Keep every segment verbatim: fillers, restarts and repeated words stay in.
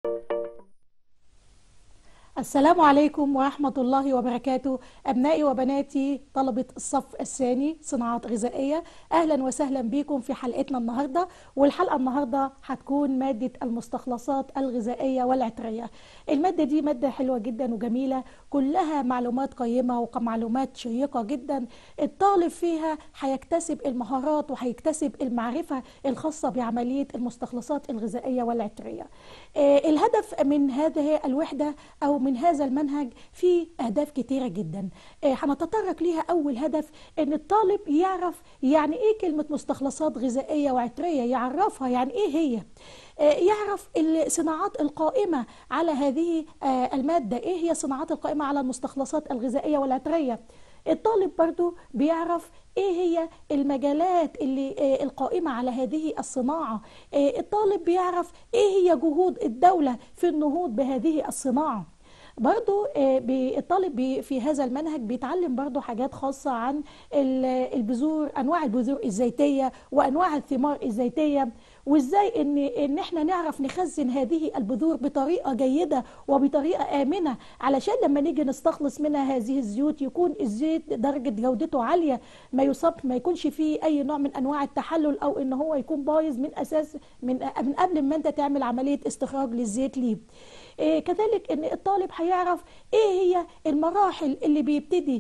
السلام عليكم ورحمة الله وبركاته. أبنائي وبناتي طلبة الصف الثاني صناعات غذائية، أهلا وسهلا بكم في حلقتنا النهاردة. والحلقة النهاردة هتكون مادة المستخلصات الغذائية والعطرية. المادة دي مادة حلوة جدا وجميلة، كلها معلومات قيمة ومعلومات شيقة جدا. الطالب فيها هيكتسب المهارات وهيكتسب المعرفة الخاصة بعملية المستخلصات الغذائية والعطرية. آه الهدف من هذه الوحدة أو من هذا المنهج في أهداف كتيرة جدا. هنتطرق ليها. أول هدف إن الطالب يعرف يعني إيه كلمة مستخلصات غذائية وعطرية، يعرفها يعني إيه هي، يعرف الصناعات القائمة على هذه المادة، إيه هي الصناعات القائمة على المستخلصات الغذائية والعطرية. الطالب برضو بيعرف ايه هي المجالات اللي القائمة على هذه الصناعة. الطالب بيعرف ايه هي جهود الدولة في النهوض بهذه الصناعة. برضو الطالب في هذا المنهج بيتعلم برضو حاجات خاصة عن البذور، أنواع البذور الزيتية وأنواع الثمار الزيتية، وإزاي إن إن إحنا نعرف نخزن هذه البذور بطريقة جيدة وبطريقة آمنة، علشان لما نيجي نستخلص منها هذه الزيوت يكون الزيت درجة جودته عالية، ما يصاب ما يكونش فيه أي نوع من أنواع التحلل أو إن هو يكون بايظ من أساس من من قبل ما أنت تعمل عملية استخراج للزيت ليه. إيه كذلك ان الطالب هيعرف ايه هي المراحل اللي بيبتدي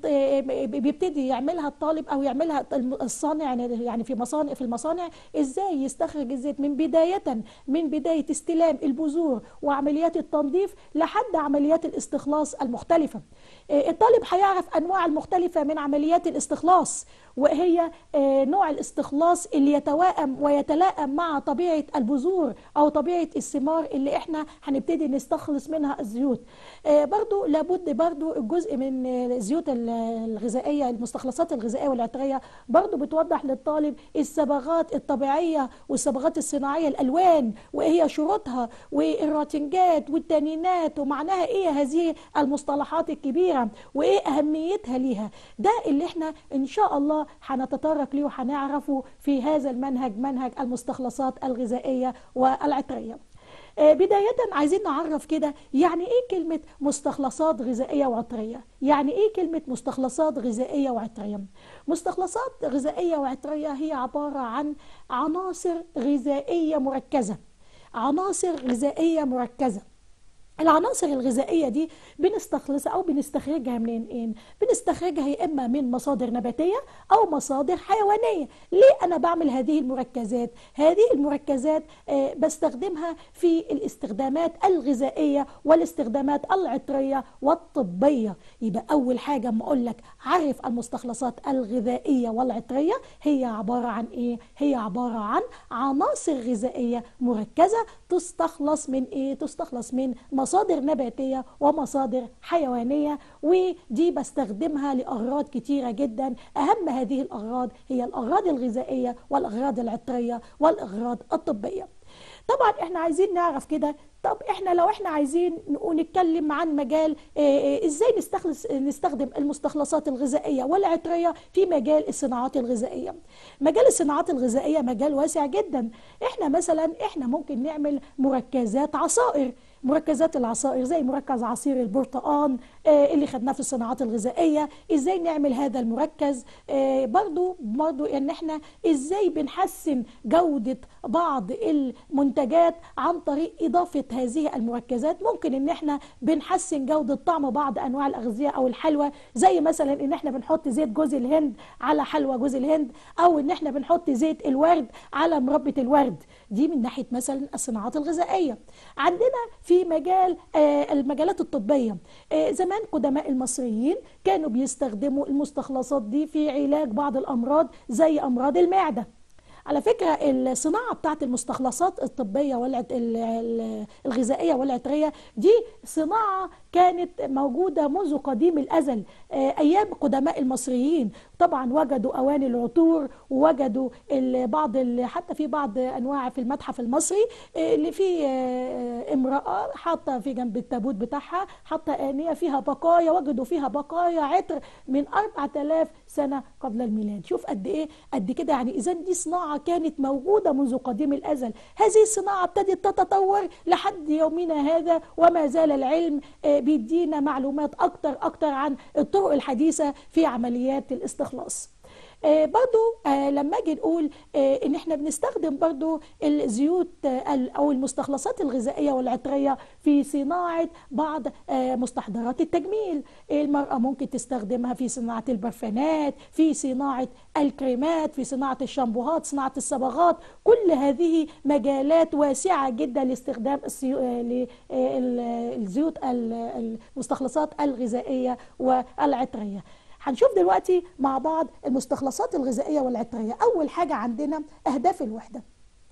بيبتدي يعملها الطالب او يعملها الصانع، يعني في مصانع في المصانع ازاي يستخرج الزيت من بداية من بداية استلام البذور وعمليات التنظيف لحد عمليات الاستخلاص المختلفة. إيه الطالب هيعرف انواع المختلفة من عمليات الاستخلاص، وهي نوع الاستخلاص اللي يتوائم ويتلائم مع طبيعة البذور أو طبيعة الثمار اللي احنا هنبتدي نستخلص منها الزيوت. برضو لابد برضو الجزء من الزيوت الغذائية، المستخلصات الغذائية والعطرية، برضو بتوضح للطالب الصبغات الطبيعية والصبغات الصناعية، الألوان وإيه هي شروطها والراتنجات والتانينات ومعناها إيه هذه المصطلحات الكبيرة وإيه أهميتها ليها. ده اللي احنا إن شاء الله هنتطرق ليه وهنعرفه في هذا المنهج، منهج المستخلصات الغذائية والعطرية. بداية عايزين نعرف كده يعني ايه كلمة مستخلصات غذائية وعطرية. يعني ايه كلمة مستخلصات غذائية وعطرية؟ مستخلصات غذائية وعطرية هي عبارة عن عناصر غذائية مركزة. عناصر غذائية مركزة. العناصر الغذائية دي بنستخلصها أو بنستخرجها منين؟ إيه؟ بنستخرجها يا إما من مصادر نباتية أو مصادر حيوانية. ليه أنا بعمل هذه المركزات؟ هذه المركزات آه بستخدمها في الاستخدامات الغذائية والاستخدامات العطرية والطبية. يبقى أول حاجة ما أقول لك عرف المستخلصات الغذائية والعطرية، هي عبارة عن إيه؟ هي عبارة عن عناصر غذائية مركزة تستخلص من إيه؟ تستخلص من مصادر مصادر نباتية ومصادر حيوانية، ودي بستخدمها لأغراض كتيرة جدا. أهم هذه الأغراض هي الأغراض الغذائية والأغراض العطرية والأغراض الطبية. طبعا احنا عايزين نعرف كده، طب احنا لو احنا عايزين نتكلم عن مجال اه ازاي نستخلص نستخدم المستخلصات الغذائية والعطرية في مجال الصناعات الغذائية. مجال الصناعات الغذائية مجال واسع جدا. احنا مثلا احنا ممكن نعمل مركزات عصائر. مركزات العصائر زي مركز عصير البرتقال آه اللي خدناه في الصناعات الغذائية. ازاي نعمل هذا المركز؟ آه برضو برضو ان احنا ازاي بنحسن جودة بعض المنتجات عن طريق اضافة هذه المركزات. ممكن ان احنا بنحسن جودة طعم بعض انواع الاغذية او الحلوى، زي مثلا ان احنا بنحط زيت جوز الهند على حلوى جوز الهند، او ان احنا بنحط زيت الورد على مربى الورد. دي من ناحية مثلا الصناعات الغذائية. عندنا في مجال آه المجالات الطبية، آه زمان قدماء المصريين كانوا بيستخدموا المستخلصات دي في علاج بعض الأمراض زي أمراض المعدة. على فكرة الصناعة بتاعت المستخلصات الطبية والغذائية والعطرية دي صناعة كانت موجودة منذ قديم الأزل. أيام قدماء المصريين طبعا وجدوا اواني العطور، ووجدوا بعض حتى في بعض انواع في المتحف المصري اللي فيه امراه حاطه في جنب التابوت بتاعها حاطه انيه فيها بقايا، وجدوا فيها بقايا عطر من أربعة آلاف سنه قبل الميلاد. شوف قد ايه، قد كده يعني. اذا دي صناعه كانت موجوده منذ قديم الازل. هذه الصناعه ابتدت تتطور لحد يومنا هذا، وما زال العلم بيدينا معلومات اكتر اكتر عن الطرق الحديثه في عمليات الاستخلاص. آه برضو آه لما اجي نقول آه ان احنا بنستخدم برضو الزيوت آه او المستخلصات الغذائيه والعطريه في صناعه بعض آه مستحضرات التجميل. المراه ممكن تستخدمها في صناعه البرفانات، في صناعه الكريمات، في صناعه الشامبوهات، صناعه الصبغات. كل هذه مجالات واسعه جدا لاستخدام الزيوت المستخلصات الغذائيه والعطريه. هنشوف دلوقتي مع بعض المستخلصات الغذائية والعطرية. أول حاجة عندنا أهداف الوحدة.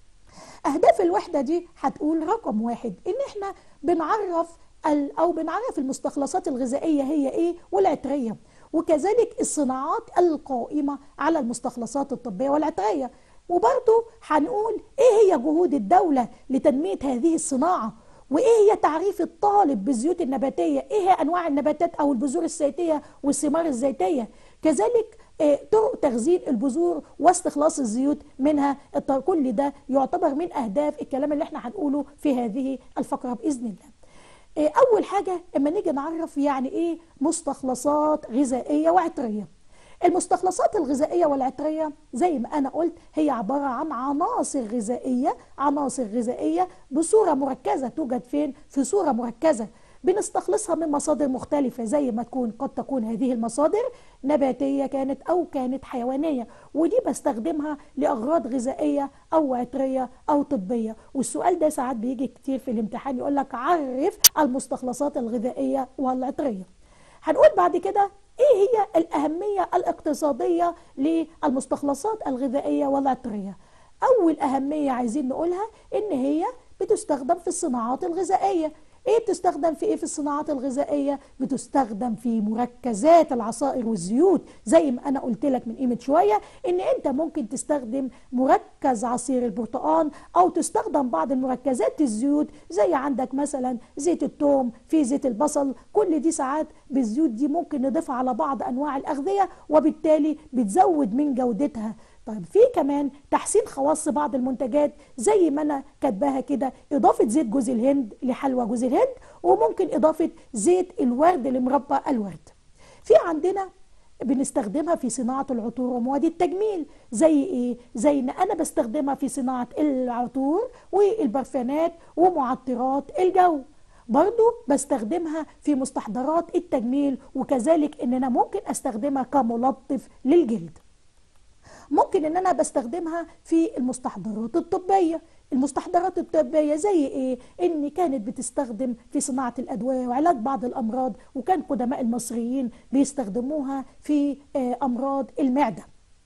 أهداف الوحدة دي هتقول رقم واحد إن إحنا بنعرف أو بنعرف المستخلصات الغذائية هي إيه والعطرية، وكذلك الصناعات القائمة على المستخلصات الطبية والعطرية. وبرضه هنقول إيه هي جهود الدولة لتنمية هذه الصناعة، وايه هي تعريف الطالب بالزيوت النباتيه، ايه هي انواع النباتات او البذور الزيتيه والثمار الزيتيه، كذلك طرق تخزين البذور واستخلاص الزيوت منها. كل ده يعتبر من اهداف الكلام اللي احنا هنقوله في هذه الفقره باذن الله. اول حاجه اما نيجي نعرف يعني ايه مستخلصات غذائيه وعطريه. المستخلصات الغذائية والعطرية زي ما أنا قلت هي عبارة عن عناصر غذائية، عناصر غذائية بصورة مركزة. توجد فين؟ في صورة مركزة بنستخلصها من مصادر مختلفة، زي ما تكون قد تكون هذه المصادر نباتية كانت أو كانت حيوانية، ودي بستخدمها لأغراض غذائية أو عطرية أو طبية. والسؤال ده ساعات بيجي كتير في الامتحان، يقول لك عرف المستخلصات الغذائية والعطرية. هنقول بعد كده ايه هي الاهميه الاقتصاديه للمستخلصات الغذائيه والعطريه. اول اهميه عايزين نقولها ان هي بتستخدم في الصناعات الغذائيه. ايه بتستخدم في ايه في الصناعات الغذائيه؟ بتستخدم في مركزات العصائر والزيوت. زي ما انا قلت لك من قيمه شويه ان انت ممكن تستخدم مركز عصير البرتقال، او تستخدم بعض المركزات الزيوت زي عندك مثلا زيت الثوم، في زيت البصل. كل دي ساعات بالزيوت دي ممكن نضيفها على بعض انواع الاغذيه، وبالتالي بتزود من جودتها. طيب في كمان تحسين خواص بعض المنتجات زي ما انا كاتباها كده، اضافه زيت جوز الهند لحلوى جوز الهند، وممكن اضافه زيت الورد لمربى الورد. في عندنا بنستخدمها في صناعه العطور ومواد التجميل. زي ايه؟ زي ان انا بستخدمها في صناعه العطور والبرفانات ومعطرات الجو. برضو بستخدمها في مستحضرات التجميل، وكذلك ان انا ممكن استخدمها كملطف للجلد. ممكن ان انا بستخدمها في المستحضرات الطبية. المستحضرات الطبية زي ايه؟ ان كانت بتستخدم في صناعة الادوية وعلاج بعض الامراض، وكان قدماء المصريين بيستخدموها في امراض المعدة.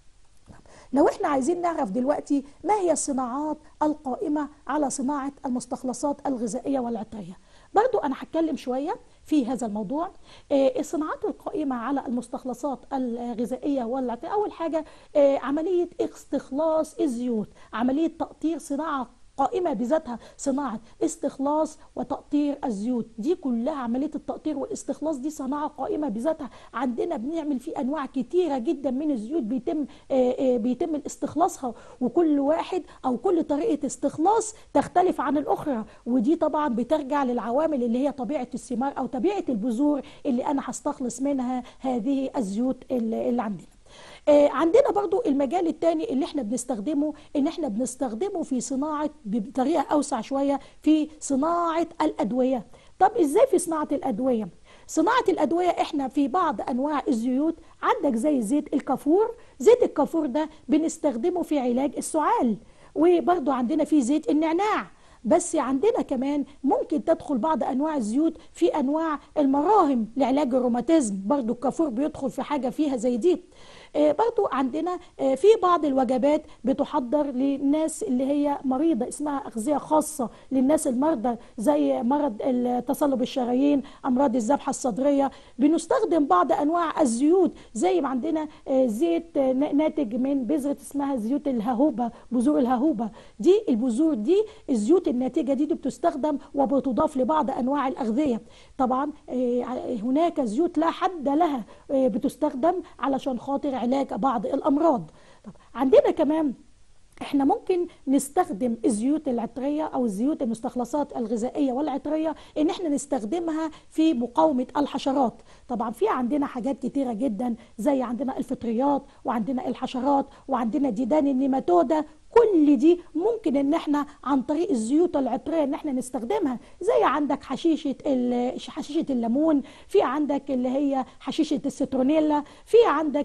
لو احنا عايزين نعرف دلوقتي ما هي الصناعات القائمة على صناعة المستخلصات الغذائية والعطرية، برضو انا هتكلم شوية في هذا الموضوع. الصناعات القائمة على المستخلصات الغذائية والعطرية، أول حاجة عملية استخلاص الزيوت، عملية تقطير، صناعة قائمة بذاتها، صناعة استخلاص وتقطير الزيوت. دي كلها عملية التقطير والاستخلاص دي صناعة قائمة بذاتها. عندنا بنعمل في أنواع كتيرة جدا من الزيوت بيتم بيتم استخلاصها، وكل واحد أو كل طريقة استخلاص تختلف عن الأخرى. ودي طبعا بترجع للعوامل اللي هي طبيعة الثمار أو طبيعة البذور اللي أنا هستخلص منها هذه الزيوت اللي عندنا. آه عندنا برضو المجال الثاني اللي احنا بنستخدمه، ان احنا بنستخدمه في صناعة بطريقة اوسع شوية في صناعة الادوية. طب ازاي في صناعة الادوية؟ صناعة الادوية احنا في بعض انواع الزيوت، عندك زي زيت الكافور. زيت الكافور ده بنستخدمه في علاج السعال، وبرضو عندنا في زيت النعناع. بس عندنا كمان ممكن تدخل بعض انواع الزيوت في انواع المراهم لعلاج الروماتيزم، برضو الكافور بيدخل في حاجة فيها زي دي. برضو عندنا في بعض الوجبات بتحضر للناس اللي هي مريضة، اسمها أغذية خاصة للناس المرضى زي مرض تصلب الشرايين، أمراض الذبحة الصدرية. بنستخدم بعض أنواع الزيوت زي ما عندنا زيت ناتج من بذرة اسمها زيوت الههوبة، بذور الههوبة دي. البذور دي الزيوت الناتجة دي, دي بتستخدم وبتضاف لبعض أنواع الأغذية. طبعا هناك زيوت لا حد لها بتستخدم علشان خاطر علاج بعض الأمراض. طب عندنا كمان احنا ممكن نستخدم الزيوت العطريه او الزيوت المستخلصات الغذائيه والعطريه ان احنا نستخدمها في مقاومه الحشرات. طبعا في عندنا حاجات كتيره جدا زي عندنا الفطريات وعندنا الحشرات وعندنا ديدان النيماتودا، كل دي ممكن ان احنا عن طريق الزيوت العطريه ان احنا نستخدمها. زي عندك حشيشه حشيشه الليمون، في عندك اللي هي حشيشه السترونيلا، في عندك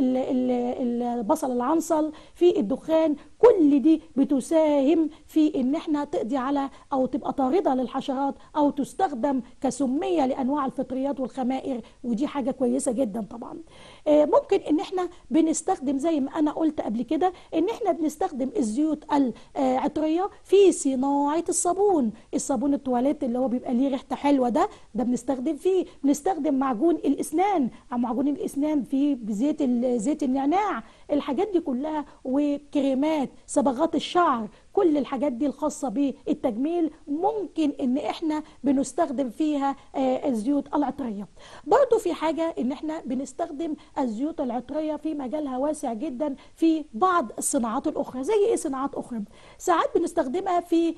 البصل العنصل، في الدخان. كل دي بتساهم في ان احنا تقضي على او تبقى طارده للحشرات او تستخدم كسميه لانواع الفطريات والخمائر، ودي حاجه كويسه جدا. طبعا ممكن ان احنا بنستخدم زي ما انا قلت قبل كده ان احنا بنستخدم الزيوت العطريه في صناعه الصابون. الصابون التواليت اللي هو بيبقى ليه ريحته حلوه ده ده بنستخدم فيه. بنستخدم معجون الاسنان، معجون الاسنان فيه بزيت زيت النعناع. الحاجات دي كلها وكريمات صبغات الشعر، كل الحاجات دي الخاصة بالتجميل ممكن ان احنا بنستخدم فيها الزيوت العطرية. برضو في حاجة ان احنا بنستخدم الزيوت العطرية في مجالها واسع جدا في بعض الصناعات الاخرى. زي ايه صناعات اخرى؟ ساعات بنستخدمها في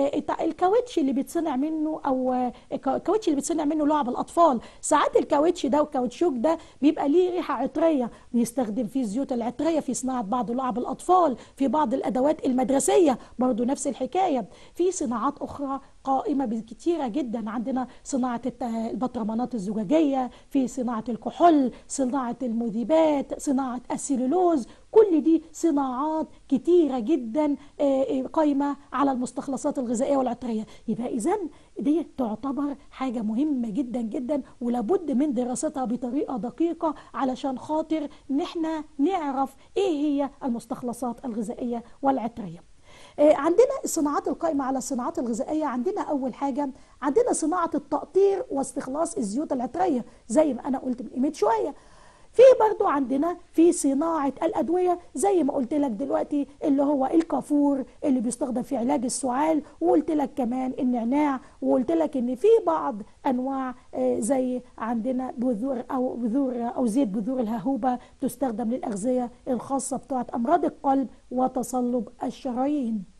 الكاوتش اللي بيتصنع منه او الكاوتش اللي بيتصنع منه لعب الاطفال. ساعات الكاوتش ده والكاوتشوك ده بيبقى ليه ريحة عطرية، بيستخدم فيه الزيوت العطرية في صناعة بعض لعب الاطفال، في بعض الادوات المدرسية برضو نفس الحكاية. في صناعات أخرى قائمة كتيرة جدا، عندنا صناعة البطرمانات الزجاجية، في صناعة الكحول، صناعة المذيبات، صناعة السلولوز. كل دي صناعات كتيرة جدا قائمة على المستخلصات الغذائية والعطرية. يبقى إذن دي تعتبر حاجة مهمة جدا جدا ولابد من دراستها بطريقة دقيقة علشان خاطر نحن نعرف ايه هي المستخلصات الغذائية والعطرية. عندنا الصناعات القائمة على الصناعات الغذائية، عندنا أول حاجة عندنا صناعة التقطير واستخلاص الزيوت العطرية زي ما أنا قلت من قيمة شوية. في برضو عندنا في صناعة الأدوية زي ما قلت لك دلوقتي اللي هو الكافور اللي بيستخدم في علاج السعال، وقلت لك كمان النعناع، وقلت لك ان في بعض انواع زي عندنا بذور او بذور او زيت بذور الههوبة تستخدم للأغذية الخاصة بتاعت أمراض القلب وتصلب الشرايين.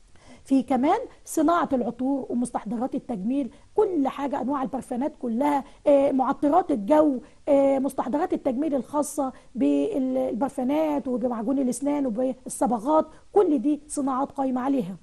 في كمان صناعة العطور ومستحضرات التجميل، كل حاجة أنواع البرفانات كلها، معطرات الجو، مستحضرات التجميل الخاصة بالبرفانات وبمعجون الأسنان وبالصبغات، كل دي صناعات قائمة عليها.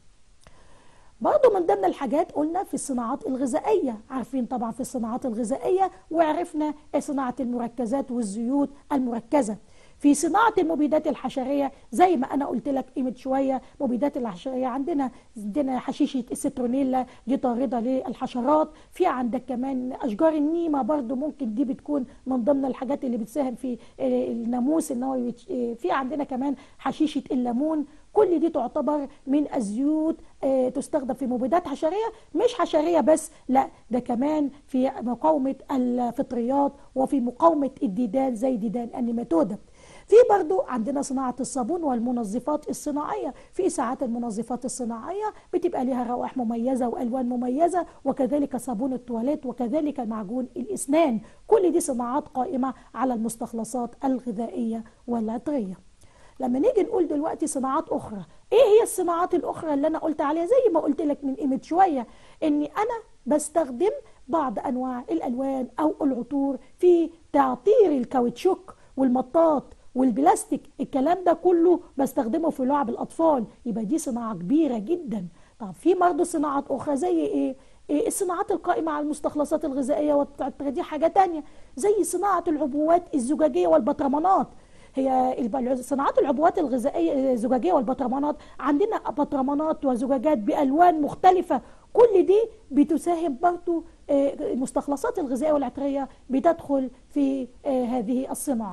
برضو من ضمن الحاجات قلنا في الصناعات الغذائية، عارفين طبعا في الصناعات الغذائية وعرفنا صناعة المركزات والزيوت المركزة. في صناعة المبيدات الحشرية زي ما أنا قلت لك قيمة شوية، مبيدات الحشرية عندنا عندنا حشيشة السترونيلا دي طاردة للحشرات. في عندك كمان أشجار النيمة برضو ممكن دي بتكون من ضمن الحاجات اللي بتساهم في الناموس إن هو. في عندنا كمان حشيشة الليمون، كل دي تعتبر من الزيوت تستخدم في مبيدات حشرية. مش حشرية بس، لا ده كمان في مقاومة الفطريات وفي مقاومة الديدان زي ديدان النيماتودا. في برضو عندنا صناعة الصابون والمنظفات الصناعية. في ساعات المنظفات الصناعية بتبقى لها روائح مميزة وألوان مميزة، وكذلك صابون التواليت وكذلك معجون الأسنان. كل دي صناعات قائمة على المستخلصات الغذائية والعطرية. لما نيجي نقول دلوقتي صناعات أخرى، إيه هي الصناعات الأخرى اللي أنا قلت عليها؟ زي ما قلت لك من قيمة شوية إني أنا بستخدم بعض أنواع الألوان أو العطور في تعطير الكاوتشوك والمطاط والبلاستيك، الكلام ده كله بستخدمه في لعب الأطفال. يبقى دي صناعة كبيرة جدا. طب في برضه صناعات أخرى زي إيه؟ إيه الصناعات القائمة على المستخلصات الغذائية والعطرية، دي حاجة تانية. زي صناعة العبوات الزجاجية والبطرمانات. هي صناعات العبوات الغذائية الزجاجية والبطرمانات، عندنا بطرمانات وزجاجات بألوان مختلفة، كل دي بتساهم برضه. المستخلصات الغذائية والعطرية بتدخل في هذه الصناعة.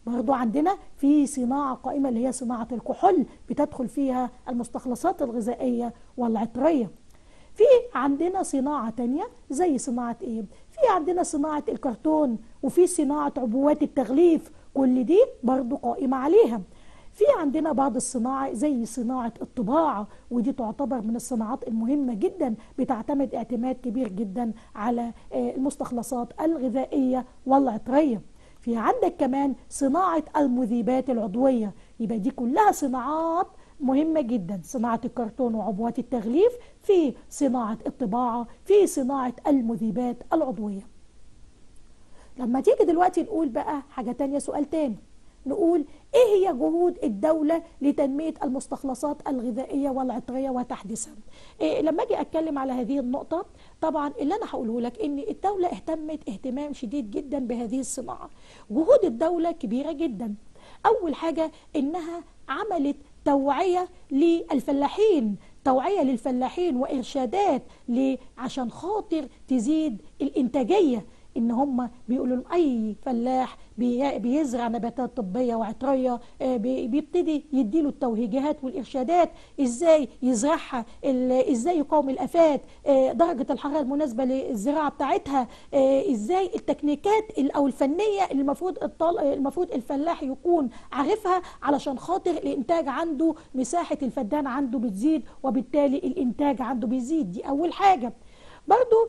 برضو عندنا في صناعة قائمة اللي هي صناعة الكحول، بتدخل فيها المستخلصات الغذائية والعطرية. في عندنا صناعة تانية زي صناعة ايه؟ في عندنا صناعة الكرتون، وفي صناعة عبوات التغليف، كل دي برضو قائمة عليها. في عندنا بعض الصناعة زي صناعة الطباعة، ودي تعتبر من الصناعات المهمة جدا، بتعتمد اعتماد كبير جدا على المستخلصات الغذائية والعطرية. في عندك كمان صناعة المذيبات العضوية، يبقى دي كلها صناعات مهمة جدا، صناعة الكرتون وعبوات التغليف، في صناعة الطباعة، في صناعة المذيبات العضوية. لما تيجي دلوقتي نقول بقى حاجة تانية، سؤال تاني، نقول ايه هي جهود الدولة لتنمية المستخلصات الغذائية والعطرية وتحديثها؟ إيه لما اجي اتكلم على هذه النقطة، طبعا اللي انا هقوله لك ان الدولة اهتمت اهتمام شديد جدا بهذه الصناعة. جهود الدولة كبيرة جدا. اول حاجة انها عملت توعية للفلاحين، توعية للفلاحين وإرشادات عشان خاطر تزيد الإنتاجية. إن هم بيقولوا لهم أي فلاح بيزرع نباتات طبية وعطرية بيبتدي يديله التوهيجات والإرشادات، إزاي يزرعها، إزاي يقاوم الآفات، درجة الحرارة المناسبة للزراعة بتاعتها، إزاي التكنيكات أو الفنية اللي المفروض المفروض الفلاح يكون عارفها علشان خاطر الإنتاج عنده، مساحة الفدان عنده بتزيد وبالتالي الإنتاج عنده بيزيد. دي أول حاجة. برضو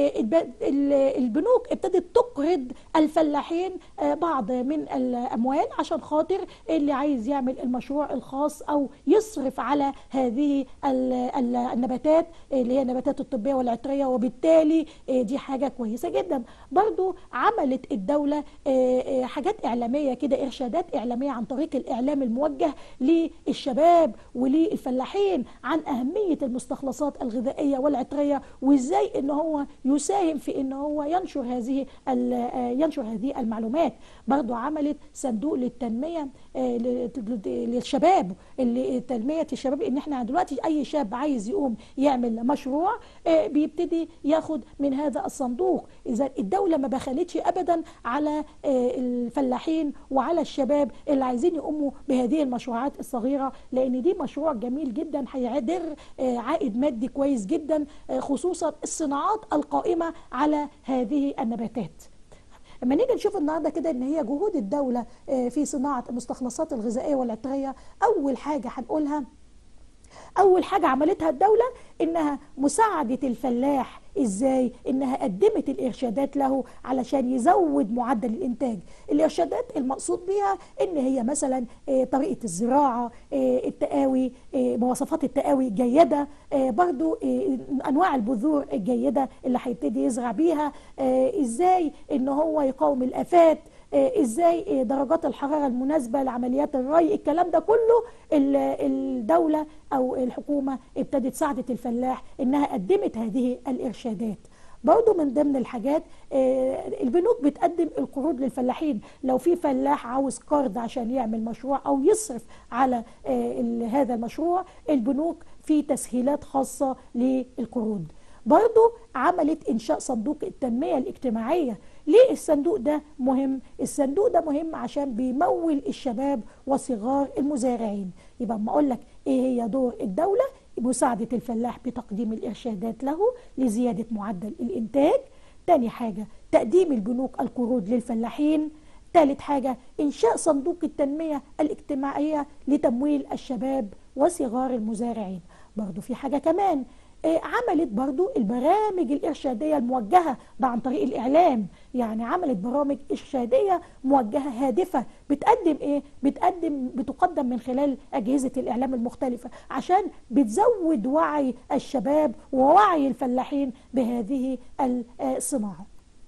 البنوك ابتدت تقرض الفلاحين بعض من الأموال عشان خاطر اللي عايز يعمل المشروع الخاص أو يصرف على هذه النباتات اللي هي النباتات الطبية والعطرية، وبالتالي دي حاجة كويسة جدا. برضو عملت الدولة حاجات إعلامية كده، إرشادات إعلامية عن طريق الإعلام الموجه للشباب وللفلاحين عن أهمية المستخلصات الغذائية والعطرية، وإزاي ان هو يساهم في ان هو ينشر هذه ينشر هذه المعلومات. برضو عملت صندوق للتنميه للشباب، اللي تنميه الشباب، ان احنا دلوقتي اي شاب عايز يقوم يعمل مشروع بيبتدي ياخد من هذا الصندوق. اذا الدوله ما بخلتش ابدا على الفلاحين وعلى الشباب اللي عايزين يقوموا بهذه المشروعات الصغيره، لان دي مشروع جميل جدا هيعدر عائد مادي كويس جدا، خصوصا الصناعات القائمة على هذه النباتات. لما نيجي نشوف النهارده كده ان هي جهود الدولة في صناعة المستخلصات الغذائية والعطرية، أول حاجة هنقولها، أول حاجة عملتها الدولة إنها مساعدة الفلاح. إزاي؟ إنها قدمت الإرشادات له علشان يزود معدل الإنتاج. الإرشادات المقصود بها إن هي مثلا طريقة الزراعة، التقاوي، مواصفات التقاوي الجيدة، برضو أنواع البذور الجيدة اللي هيبتدي يزرع بيها، إزاي إن هو يقاوم الآفات، ازاي درجات الحرارة المناسبة لعمليات الري. الكلام ده كله الدولة او الحكومة ابتدت ساعدت الفلاح انها قدمت هذه الارشادات. برضو من ضمن الحاجات البنوك بتقدم القروض للفلاحين. لو في فلاح عاوز قرض عشان يعمل مشروع او يصرف على هذا المشروع، البنوك في تسهيلات خاصة للقروض. برضو عملت إنشاء صندوق التنمية الاجتماعية. ليه الصندوق ده مهم؟ الصندوق ده مهم عشان بيمول الشباب وصغار المزارعين. يبقى اما اقول لك ايه هي دور الدولة، مساعدة الفلاح بتقديم الإرشادات له لزيادة معدل الإنتاج. تاني حاجة تقديم البنوك القروض للفلاحين. ثالث حاجة إنشاء صندوق التنمية الاجتماعية لتمويل الشباب وصغار المزارعين. برضو في حاجة كمان، عملت برضو البرامج الإرشادية الموجهة، ده عن طريق الإعلام. يعني عملت برامج إرشادية موجهة هادفة، بتقدم إيه؟ بتقدم بتقدم من خلال أجهزة الإعلام المختلفة عشان بتزود وعي الشباب ووعي الفلاحين بهذه الصناعة.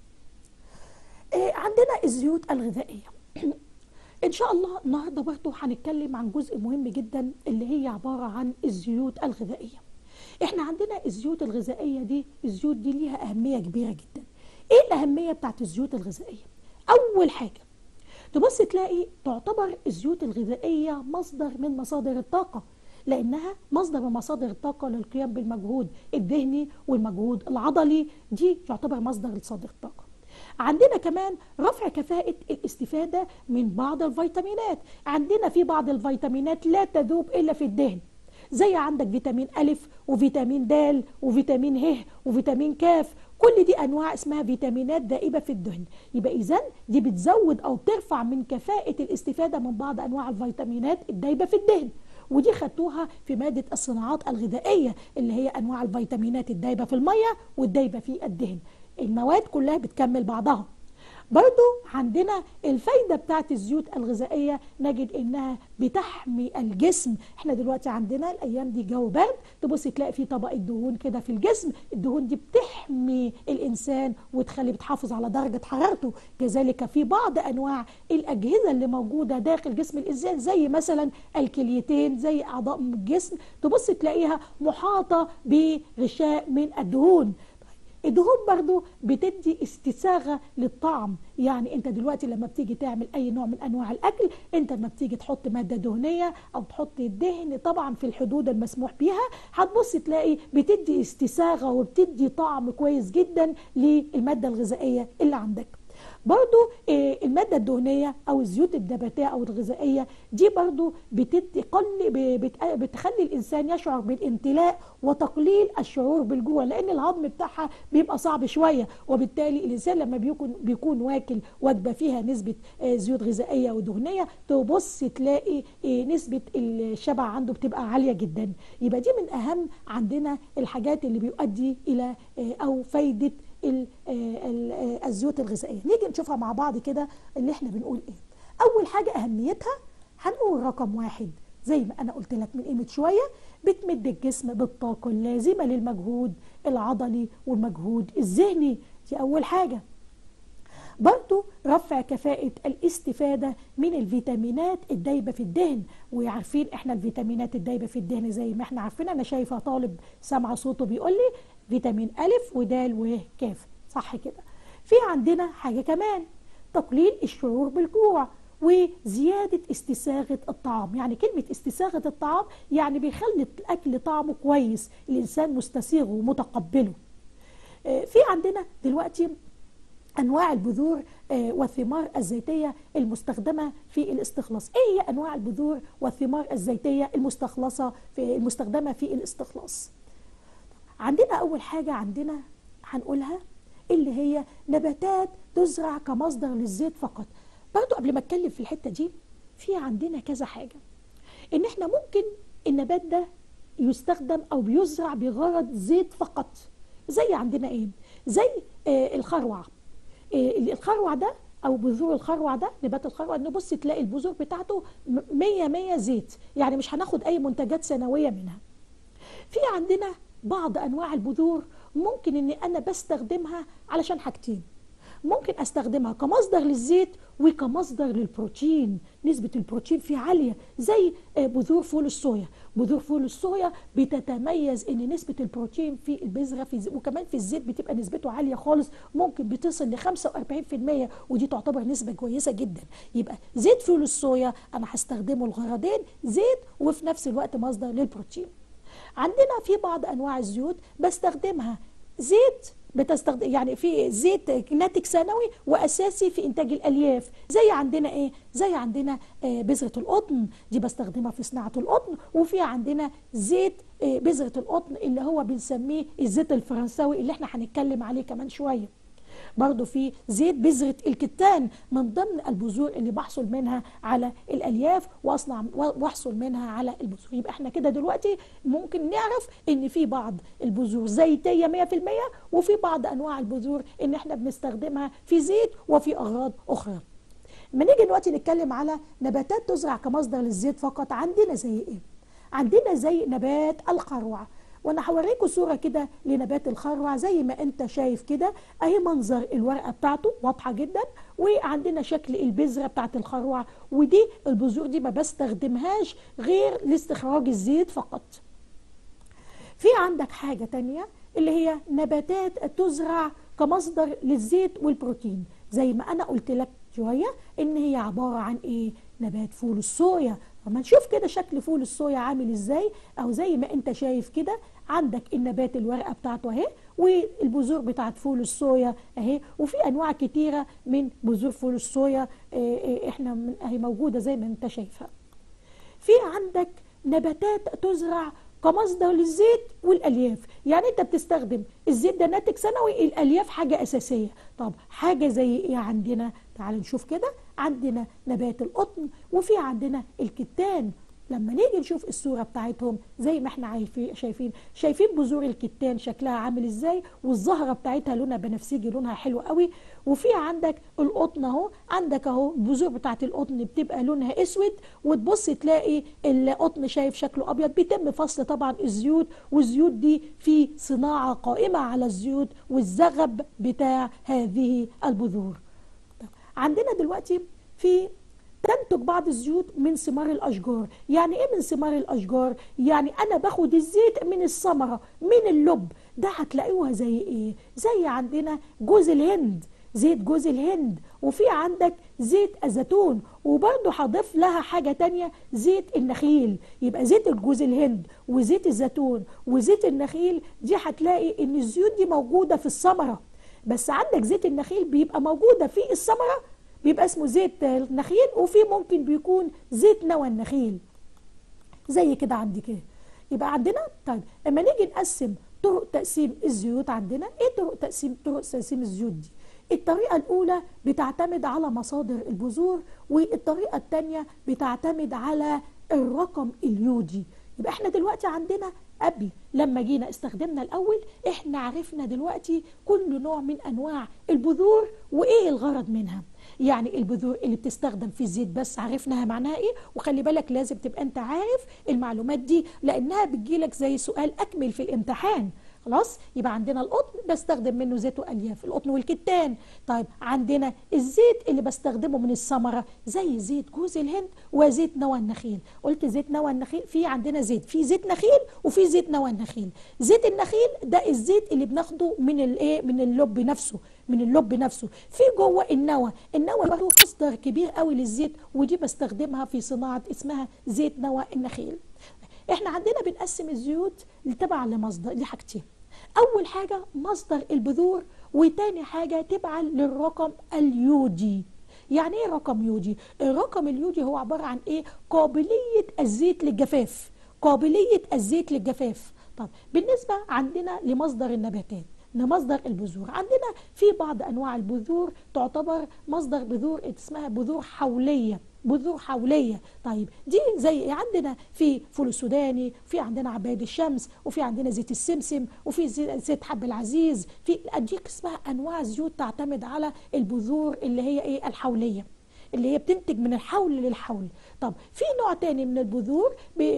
عندنا الزيوت الغذائية. إن شاء الله النهاردة برضو هنتكلم عن جزء مهم جدا اللي هي عبارة عن الزيوت الغذائية. احنا عندنا الزيوت الغذائية دي، الزيوت دي ليها أهمية كبيرة جدا. ايه الأهمية بتاعت الزيوت الغذائية؟ أول حاجة تبص تلاقي تعتبر الزيوت الغذائية مصدر من مصادر الطاقة، لأنها مصدر من مصادر الطاقة للقيام بالمجهود الذهني والمجهود العضلي. دي تعتبر مصدر لصادر الطاقة. عندنا كمان رفع كفاءة الاستفادة من بعض الفيتامينات. عندنا في بعض الفيتامينات لا تذوب إلا في الدهن، زي عندك فيتامين ألف وفيتامين د وفيتامين ه وفيتامين كاف، كل دي أنواع اسمها فيتامينات دائبة في الدهن. يبقى إذن دي بتزود أو بترفع من كفاءة الاستفادة من بعض أنواع الفيتامينات الدائبة في الدهن، ودي خدتوها في مادة الصناعات الغذائية اللي هي أنواع الفيتامينات الدائبة في المية والدائبة في الدهن. المواد كلها بتكمل بعضها. برضو عندنا الفايدة بتاعت الزيوت الغذائية، نجد انها بتحمي الجسم. احنا دلوقتي عندنا الايام دي جو برد، تبص تلاقي في طبقة دهون كده في الجسم، الدهون دي بتحمي الانسان وتخلي بتحافظ على درجة حرارته. كذلك في بعض انواع الاجهزة اللي موجودة داخل جسم الانسان، زي مثلا الكليتين، زي اعضاء من الجسم، تبص تلاقيها محاطة بغشاء من الدهون. الدهون برضو بتدي استساغة للطعم. يعني انت دلوقتي لما بتيجي تعمل اي نوع من انواع الاكل، انت لما بتيجي تحط مادة دهنية او تحط الدهن طبعا في الحدود المسموح بيها، هتبص تلاقي بتدي استساغة وبتدي طعم كويس جدا للمادة الغذائية اللي عندك. برضو المادة الدهنية أو الزيوت النباتية أو الغذائية دي برضو بتخلي الإنسان يشعر بالامتلاء وتقليل الشعور بالجوع، لأن الهضم بتاعها بيبقى صعب شوية، وبالتالي الإنسان لما بيكون بيكون واكل وجبة فيها نسبة زيوت غذائية ودهنية، تبص تلاقي نسبة الشبع عنده بتبقى عالية جدا. يبقى دي من أهم عندنا الحاجات اللي بيؤدي إلى أو فايدة الزيوت الغذائيه. نيجي نشوفها مع بعض كده اللي احنا بنقول ايه. اول حاجه اهميتها، هنقول رقم واحد زي ما انا قلت لك من قيمه شويه، بتمد الجسم بالطاقه اللازمه للمجهود العضلي والمجهود الذهني، دي اول حاجه. برضو رفع كفاءة الاستفادة من الفيتامينات الدايبة في الدهن. وعارفين احنا الفيتامينات الدايبة في الدهن زي ما احنا عارفين، انا شايفة طالب سامعة صوته بيقول لي فيتامين ألف ودال وكاف، صح كده. في عندنا حاجة كمان، تقليل الشعور بالجوع وزيادة استساغة الطعام. يعني كلمة استساغة الطعام يعني بيخلي الأكل طعمه كويس، الإنسان مستسيغه ومتقبله. في عندنا دلوقتي أنواع البذور والثمار الزيتية المستخدمة في الاستخلاص. إيه هي أنواع البذور والثمار الزيتية المستخلصة في المستخدمة في الاستخلاص؟ عندنا أول حاجة عندنا هنقولها اللي هي نباتات تزرع كمصدر للزيت فقط. برضو قبل ما اتكلم في الحتة دي، في عندنا كذا حاجة، إن إحنا ممكن النبات ده يستخدم أو بيزرع بغرض زيت فقط. زي عندنا إيه؟ زي آه الخروع. الخروع ده او بذور الخروع ده، نبات الخروع، نبص تلاقي البذور بتاعته مية مية زيت، يعني مش هناخد اي منتجات سنويه منها. في عندنا بعض انواع البذور ممكن ان انا بستخدمها علشان حاجتين، ممكن استخدمها كمصدر للزيت وكمصدر للبروتين، نسبة البروتين فيه عالية، زي بذور فول الصويا. بذور فول الصويا بتتميز ان نسبة البروتين في البذرة في وكمان في الزيت بتبقى نسبته عالية خالص، ممكن بتصل ل خمسة وأربعين في المية، ودي تعتبر نسبة كويسة جدا. يبقى زيت فول الصويا انا هستخدمه لغرضين، زيت وفي نفس الوقت مصدر للبروتين. عندنا في بعض انواع الزيوت بستخدمها زيت بتستخدم، يعني في زيت ناتج ثانوي واساسي في انتاج الالياف، زي عندنا ايه؟ زي عندنا آه بذره القطن، دي بستخدمها في صناعه القطن. وفي عندنا زيت آه بذره القطن اللي هو بنسميه الزيت الفرنساوي اللي احنا هنتكلم عليه كمان شويه. برضو في زيت بذرة الكتان من ضمن البذور اللي بحصل منها على الألياف واصنع واحصل منها على البذور. يبقى احنا كده دلوقتي ممكن نعرف ان في بعض البذور زيتية مية في المية، وفي بعض انواع البذور ان احنا بنستخدمها في زيت وفي اغراض اخرى. لما نيجي دلوقتي نتكلم على نباتات تزرع كمصدر للزيت فقط، عندنا زي ايه؟ عندنا زي نبات الخروع، وانا هوريكم صوره كده لنبات الخروع زي ما انت شايف كده اهي، منظر الورقه بتاعته واضحه جدا، وعندنا شكل البذره بتاعت الخروع. ودي البذور دي ما بستخدمهاش غير لاستخراج الزيت فقط. في عندك حاجه تانية اللي هي نباتات تزرع كمصدر للزيت والبروتين، زي ما انا قلت لك شويه ان هي عباره عن ايه؟ نبات فول الصويا. فما نشوف كده شكل فول الصويا عامل ازاي، او زي ما انت شايف كده عندك النبات الورقه بتاعته اهي، والبذور بتاعت فول الصويا اهي، وفي انواع كتيره من بذور فول الصويا احنا من اهي موجوده زي ما انت شايفه. في عندك نباتات تزرع كمصدر للزيت والالياف، يعني انت بتستخدم الزيت ده ناتج سنوي، الالياف حاجه اساسيه. طب حاجه زي ايه عندنا؟ تعال نشوف كده. عندنا نبات القطن، وفي عندنا الكتان. لما نيجي نشوف الصوره بتاعتهم زي ما احنا عارفين شايفين شايفين بذور الكتان شكلها عامل ازاي، والزهره بتاعتها لونها بنفسجي، لونها حلو قوي. وفي عندك القطن اهو، عندك اهو البذور بتاعت القطن بتبقى لونها اسود، وتبص تلاقي القطن شايف شكله ابيض. بيتم فصل طبعا الزيوت، والزيوت دي في صناعه قائمه على الزيوت والزغب بتاع هذه البذور. عندنا دلوقتي في تنتج بعض الزيوت من ثمار الاشجار. يعني ايه من ثمار الاشجار؟ يعني انا باخد الزيت من الثمره، من اللب ده. هتلاقوها زي ايه؟ زي عندنا جوز الهند، زيت جوز الهند، وفي عندك زيت الزيتون، وبرضه هضيف لها حاجه تانية زيت النخيل. يبقى زيت الجوز الهند وزيت الزيتون وزيت النخيل دي هتلاقي ان الزيوت دي موجوده في الثمره. بس عندك زيت النخيل بيبقى موجوده في الثمره، بيبقى اسمه زيت النخيل، وفي ممكن بيكون زيت نوى النخيل زي كده عندي كده. يبقى عندنا طيب اما نيجي نقسم طرق تقسيم الزيوت، عندنا ايه طرق تقسيم طرق تقسيم الزيوت دي؟ الطريقه الاولى بتعتمد على مصادر البذور، والطريقه الثانيه بتعتمد على الرقم اليودي. يبقى احنا دلوقتي عندنا قبل لما جينا استخدمنا الاول، احنا عرفنا دلوقتي كل نوع من انواع البذور وايه الغرض منها. يعني البذور اللي بتستخدم في الزيت بس عرفناها معناها ايه، وخلي بالك لازم تبقى انت عارف المعلومات دي لانها بتجيلك زي سؤال اكمل في الامتحان. خلاص، يبقى عندنا القطن بستخدم منه زيت والياف، القطن والكتان. طيب عندنا الزيت اللي بستخدمه من الثمره زي زيت جوز الهند وزيت نوى النخيل. قلت زيت نوى النخيل، في عندنا زيت في زيت نخيل وفي زيت نوى النخيل. زيت النخيل ده الزيت اللي بناخده من الايه من اللب نفسه، من اللب نفسه. في جوه النوى، النوى له مصدر كبير قوي للزيت، ودي بستخدمها في صناعه اسمها زيت نوى النخيل. احنا عندنا بنقسم الزيوت تبع لمصدر لحاجتين. اول حاجه مصدر البذور، وتاني حاجه تبعا للرقم اليودي. يعني ايه رقم يودي؟ الرقم اليودي هو عباره عن ايه؟ قابليه الزيت للجفاف، قابليه الزيت للجفاف. طب بالنسبه عندنا لمصدر النباتات، لمصدر البذور، عندنا في بعض انواع البذور تعتبر مصدر بذور اسمها بذور حوليه، بذور حوليه. طيب دي زي عندنا في فول السوداني، في عندنا عباد الشمس، وفي عندنا زيت السمسم، وفي زيت حب العزيز. في دي اسمها انواع زيوت تعتمد على البذور اللي هي ايه؟ الحوليه، اللي هي بتنتج من الحول للحول. طب في نوع تاني من البذور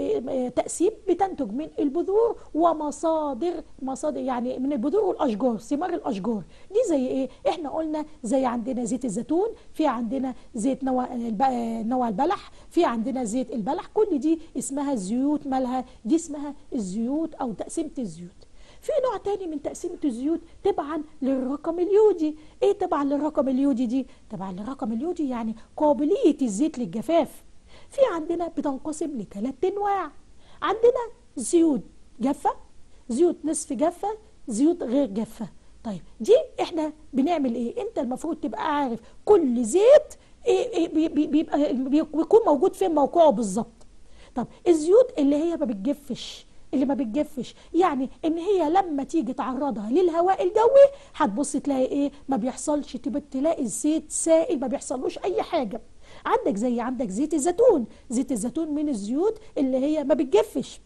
تقسيم بتنتج من البذور ومصادر مصادر يعني من البذور والاشجار، ثمار الاشجار. دي زي ايه؟ احنا قلنا زي عندنا زيت الزيتون، في عندنا زيت نوى نوى البلح، في عندنا زيت البلح. كل دي اسمها زيوت مالها؟ دي اسمها الزيوت او تقسيمه الزيوت. في نوع تاني من تقسيمة الزيوت تبعا للرقم اليودي. ايه تبعا للرقم اليودي دي؟ تبعا للرقم اليودي يعني قابلية الزيت للجفاف. في عندنا بتنقسم لثلاث انواع. عندنا زيوت جافة، زيوت نصف جافة، زيوت غير جافة. طيب دي احنا بنعمل ايه؟ انت المفروض تبقى عارف كل زيت إيه إيه بيبقى بيكون موجود فين موقعه بالظبط. طب الزيوت اللي هي ما بتجفش، اللي ما بتجفش يعني ان هي لما تيجي تعرضها للهواء الجوي هتبص تلاقي ايه؟ ما بيحصلش، تلاقي الزيت سائل ما بيحصلوش اي حاجه. عندك زي عندك زيت الزيتون، زيت الزيتون من الزيوت اللي هي ما بتجفش.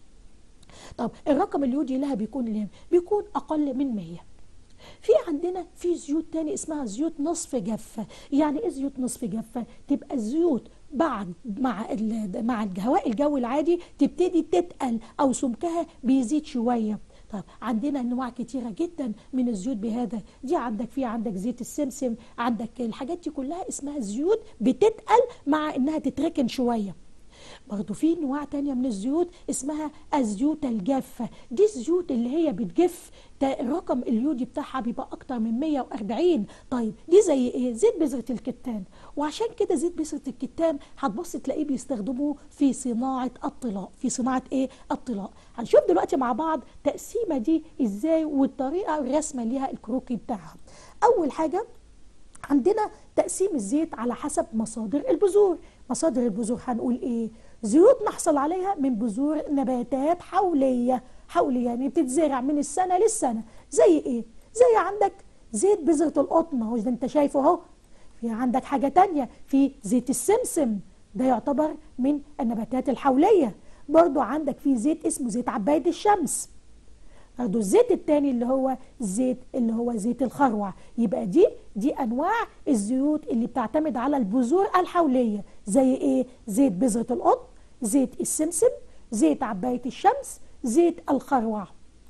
طب الرقم اليودي لها بيكون ليه؟ بيكون اقل من مية. في عندنا في زيوت تاني اسمها زيوت نصف جافه. يعني ايه زيوت نصف جافه؟ تبقى الزيوت بعد مع مع الهواء الجوي العادي تبتدي تتقل او سمكها بيزيد شويه. طب عندنا انواع كتيره جدا من الزيوت بهذا. دي عندك في عندك زيت السمسم، عندك الحاجات دي كلها اسمها زيوت بتتقل مع انها تتركن شويه. برضو في انواع تانية من الزيوت اسمها الزيوت الجافة. دي الزيوت اللي هي بتجف، الرقم اليودي بتاعها بيبقى اكتر من مية وأربعين. طيب دي زي ايه؟ زيت بذرة الكتان. وعشان كده زيت بذرة الكتان هتبص تلاقيه بيستخدموه في صناعة الطلاء. في صناعة ايه؟ الطلاء. هنشوف دلوقتي مع بعض تقسيمة دي ازاي والطريقة الرسمة ليها الكروكي بتاعها. اول حاجة عندنا تقسيم الزيت على حسب مصادر البذور. مصادر البذور هنقول ايه؟ زيوت نحصل عليها من بذور نباتات حولية. حولية يعني بتتزرع من السنة للسنة. زي ايه؟ زي عندك زيت بذرة القطن اهو، ده انت شايفه اهو. في عندك حاجة تانية، في زيت السمسم، ده يعتبر من النباتات الحولية. برضو عندك في زيت اسمه زيت عباية الشمس. برضو الزيت التاني اللي هو زيت اللي هو زيت الخروع. يبقى دي دي انواع الزيوت اللي بتعتمد على البذور الحوليه. زي ايه؟ زيت بذره القطن، زيت السمسم، زيت عبايه الشمس، زيت الخروع.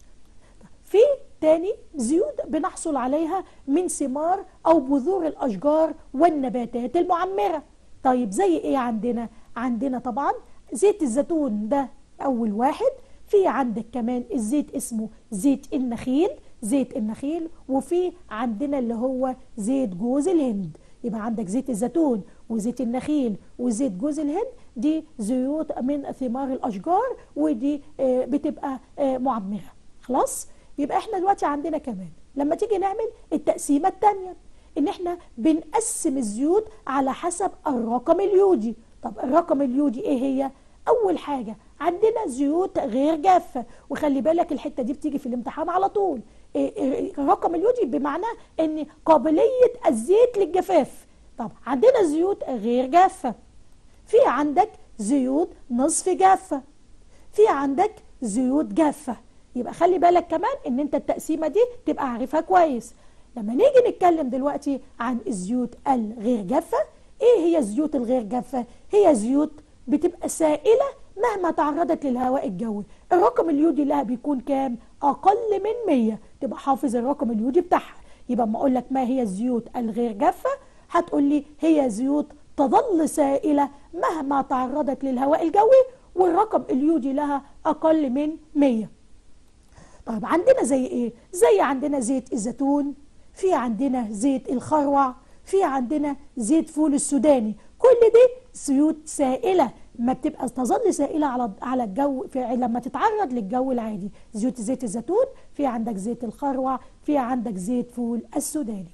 في تاني زيوت بنحصل عليها من ثمار او بذور الاشجار والنباتات المعمره. طيب زي ايه عندنا؟ عندنا طبعا زيت الزيتون، ده اول واحد. في عندك كمان الزيت اسمه زيت النخيل، زيت النخيل. وفي عندنا اللي هو زيت جوز الهند. يبقى عندك زيت الزيتون وزيت النخيل وزيت جوز الهند، دي زيوت من ثمار الاشجار، ودي بتبقى معمره. خلاص؟ يبقى احنا دلوقتي عندنا كمان لما تيجي نعمل التقسيمه الثانيه ان احنا بنقسم الزيوت على حسب الرقم اليودي. طب الرقم اليودي ايه هي؟ اول حاجه عندنا زيوت غير جافه، وخلي بالك الحته دي بتيجي في الامتحان على طول. الرقم اليودي بمعنى ان قابليه الزيت للجفاف. طب عندنا زيوت غير جافه، في عندك زيوت نصف جافه، في عندك زيوت جافه. يبقى خلي بالك كمان ان انت التقسيمه دي تبقى عارفها كويس. لما نيجي نتكلم دلوقتي عن الزيوت الغير جافه، ايه هي الزيوت الغير جافه؟ هي زيوت بتبقى سائله مهما تعرضت للهواء الجوي. الرقم اليودي لها بيكون كام؟ اقل من مية. تبقى حافظ الرقم اليودي بتاعها. يبقى اما اقول لك ما هي الزيوت الغير جافه، هتقول لي هي زيوت تظل سائله مهما تعرضت للهواء الجوي، والرقم اليودي لها اقل من مية. طيب عندنا زي ايه؟ زي عندنا زيت الزيتون، في عندنا زيت الخروع، في عندنا زيت فول السوداني. كل دي زيوت سائله ما بتبقى تظل سائله على على الجو في لما تتعرض للجو العادي. زيوت زيت الزيتون، في عندك زيت الخروع، في عندك زيت فول السوداني.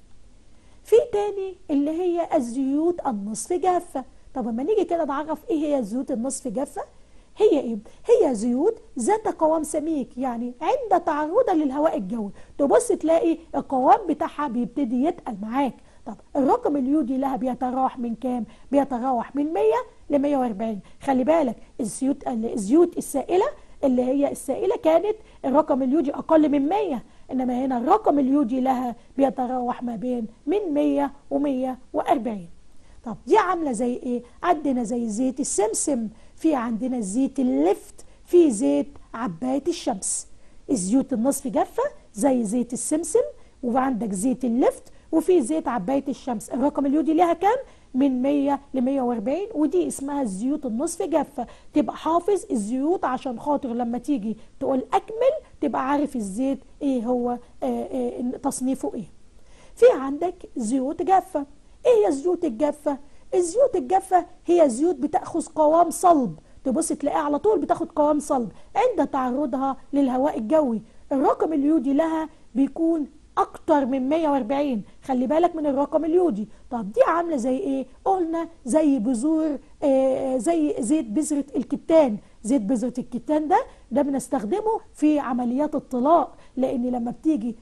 في تاني اللي هي الزيوت النصف جافه. طب لما نيجي كده نعرف ايه هي الزيوت النصف جافه، هي ايه؟ هي زيوت ذات قوام سميك، يعني عند تعرضها للهواء الجوي تبص تلاقي القوام بتاعها بيبتدي يتقل معاك. طب الرقم اليودي لها بيتراوح من كام؟ بيتراوح من مية ل مية وأربعين. خلي بالك الزيوت الزيوت السائله اللي هي السائله كانت الرقم اليودي اقل من مية، انما هنا الرقم اليودي لها بيتراوح ما بين من مية و مية وأربعين. طب دي عامله زي ايه؟ عندنا زي زيت السمسم، في عندنا زيت اللفت، في زيت عبايه الشمس. الزيوت النصف جافه زي زيت السمسم، وعندك زيت اللفت، وفي زيت عبايه الشمس. الرقم اليودي ليها كام؟ من مية ل مية وأربعين، ودي اسمها الزيوت النصف جافه. تبقى حافظ الزيوت عشان خاطر لما تيجي تقول اكمل تبقى عارف الزيت ايه هو آآ آآ تصنيفه ايه. في عندك زيوت جافه. ايه هي الزيوت الجافه؟ الزيوت الجافه هي زيوت بتاخذ قوام صلب، تبص تلاقيها على طول بتاخد قوام صلب عند تعرضها للهواء الجوي. الرقم اليودي لها بيكون اكتر من مية وأربعين. خلي بالك من الرقم اليودي. طب دي عامله زي ايه؟ قلنا زي بذور آه زي زيت بذره الكتان. زيت بذره الكتان ده ده بنستخدمه في عمليات الطلاء، لان لما بتيجي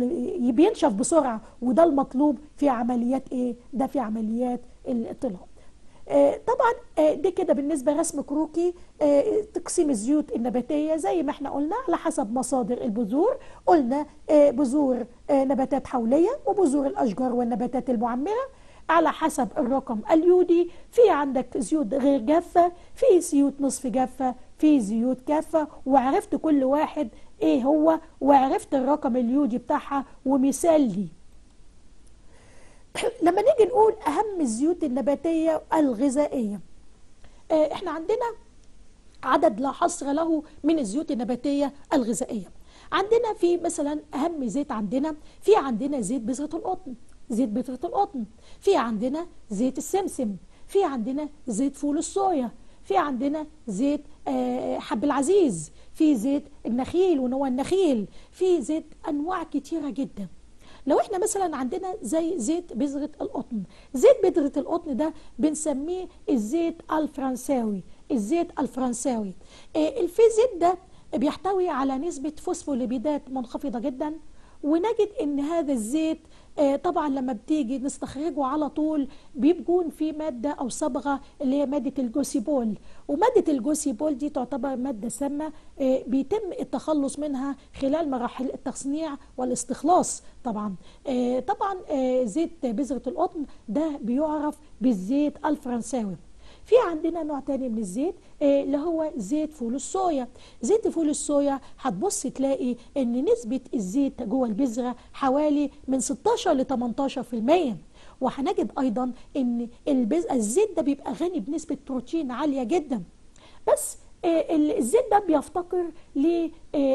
بينشف بسرعه، وده المطلوب في عمليات ايه؟ ده في عمليات الطلاء. آه طبعا آه دي كده بالنسبه رسم كروكي آه تقسيم الزيوت النباتيه زي ما احنا قلنا على حسب مصادر البذور. قلنا بذور نباتات حوليه وبذور الاشجار والنباتات المعمره على حسب الرقم اليودي. في عندك زيوت غير جافه، في زيوت نصف جافه، في زيوت جافه، وعرفت كل واحد ايه هو، وعرفت الرقم اليودي بتاعها ومثال ليه. لما نيجي نقول اهم الزيوت النباتيه الغذائيه، احنا عندنا عدد لا حصر له من الزيوت النباتية الغذائية. عندنا في مثلا أهم زيت، عندنا في عندنا زيت بذرة القطن، زيت بذرة القطن، في عندنا زيت السمسم، في عندنا زيت فول الصويا، في عندنا زيت حب العزيز، في زيت النخيل ونوى النخيل، في زيت أنواع كتيرة جدا. لو احنا مثلا عندنا زي زيت بذرة القطن، زيت بذرة القطن ده بنسميه الزيت الفرنساوي، الزيت الفرنساوي. الزيت ده بيحتوي على نسبة فوسفوليبيدات منخفضة جدا، ونجد ان هذا الزيت طبعا لما بتيجي نستخرجه على طول بيكون في مادة او صبغة اللي هي مادة الجوسيبول، ومادة الجوسيبول دي تعتبر مادة سامة بيتم التخلص منها خلال مراحل التصنيع والاستخلاص. طبعا طبعا زيت بذرة القطن ده بيعرف بالزيت الفرنساوي. في عندنا نوع تاني من الزيت اللي هو زيت فول الصويا. زيت فول الصويا هتبص تلاقي ان نسبة الزيت جوه البذرة حوالي من ستاشر ل تمنتاشر في المية، وهنجد ايضا ان الزيت ده بيبقى غني بنسبة بروتين عالية جدا. بس الزيت ده بيفتقر ل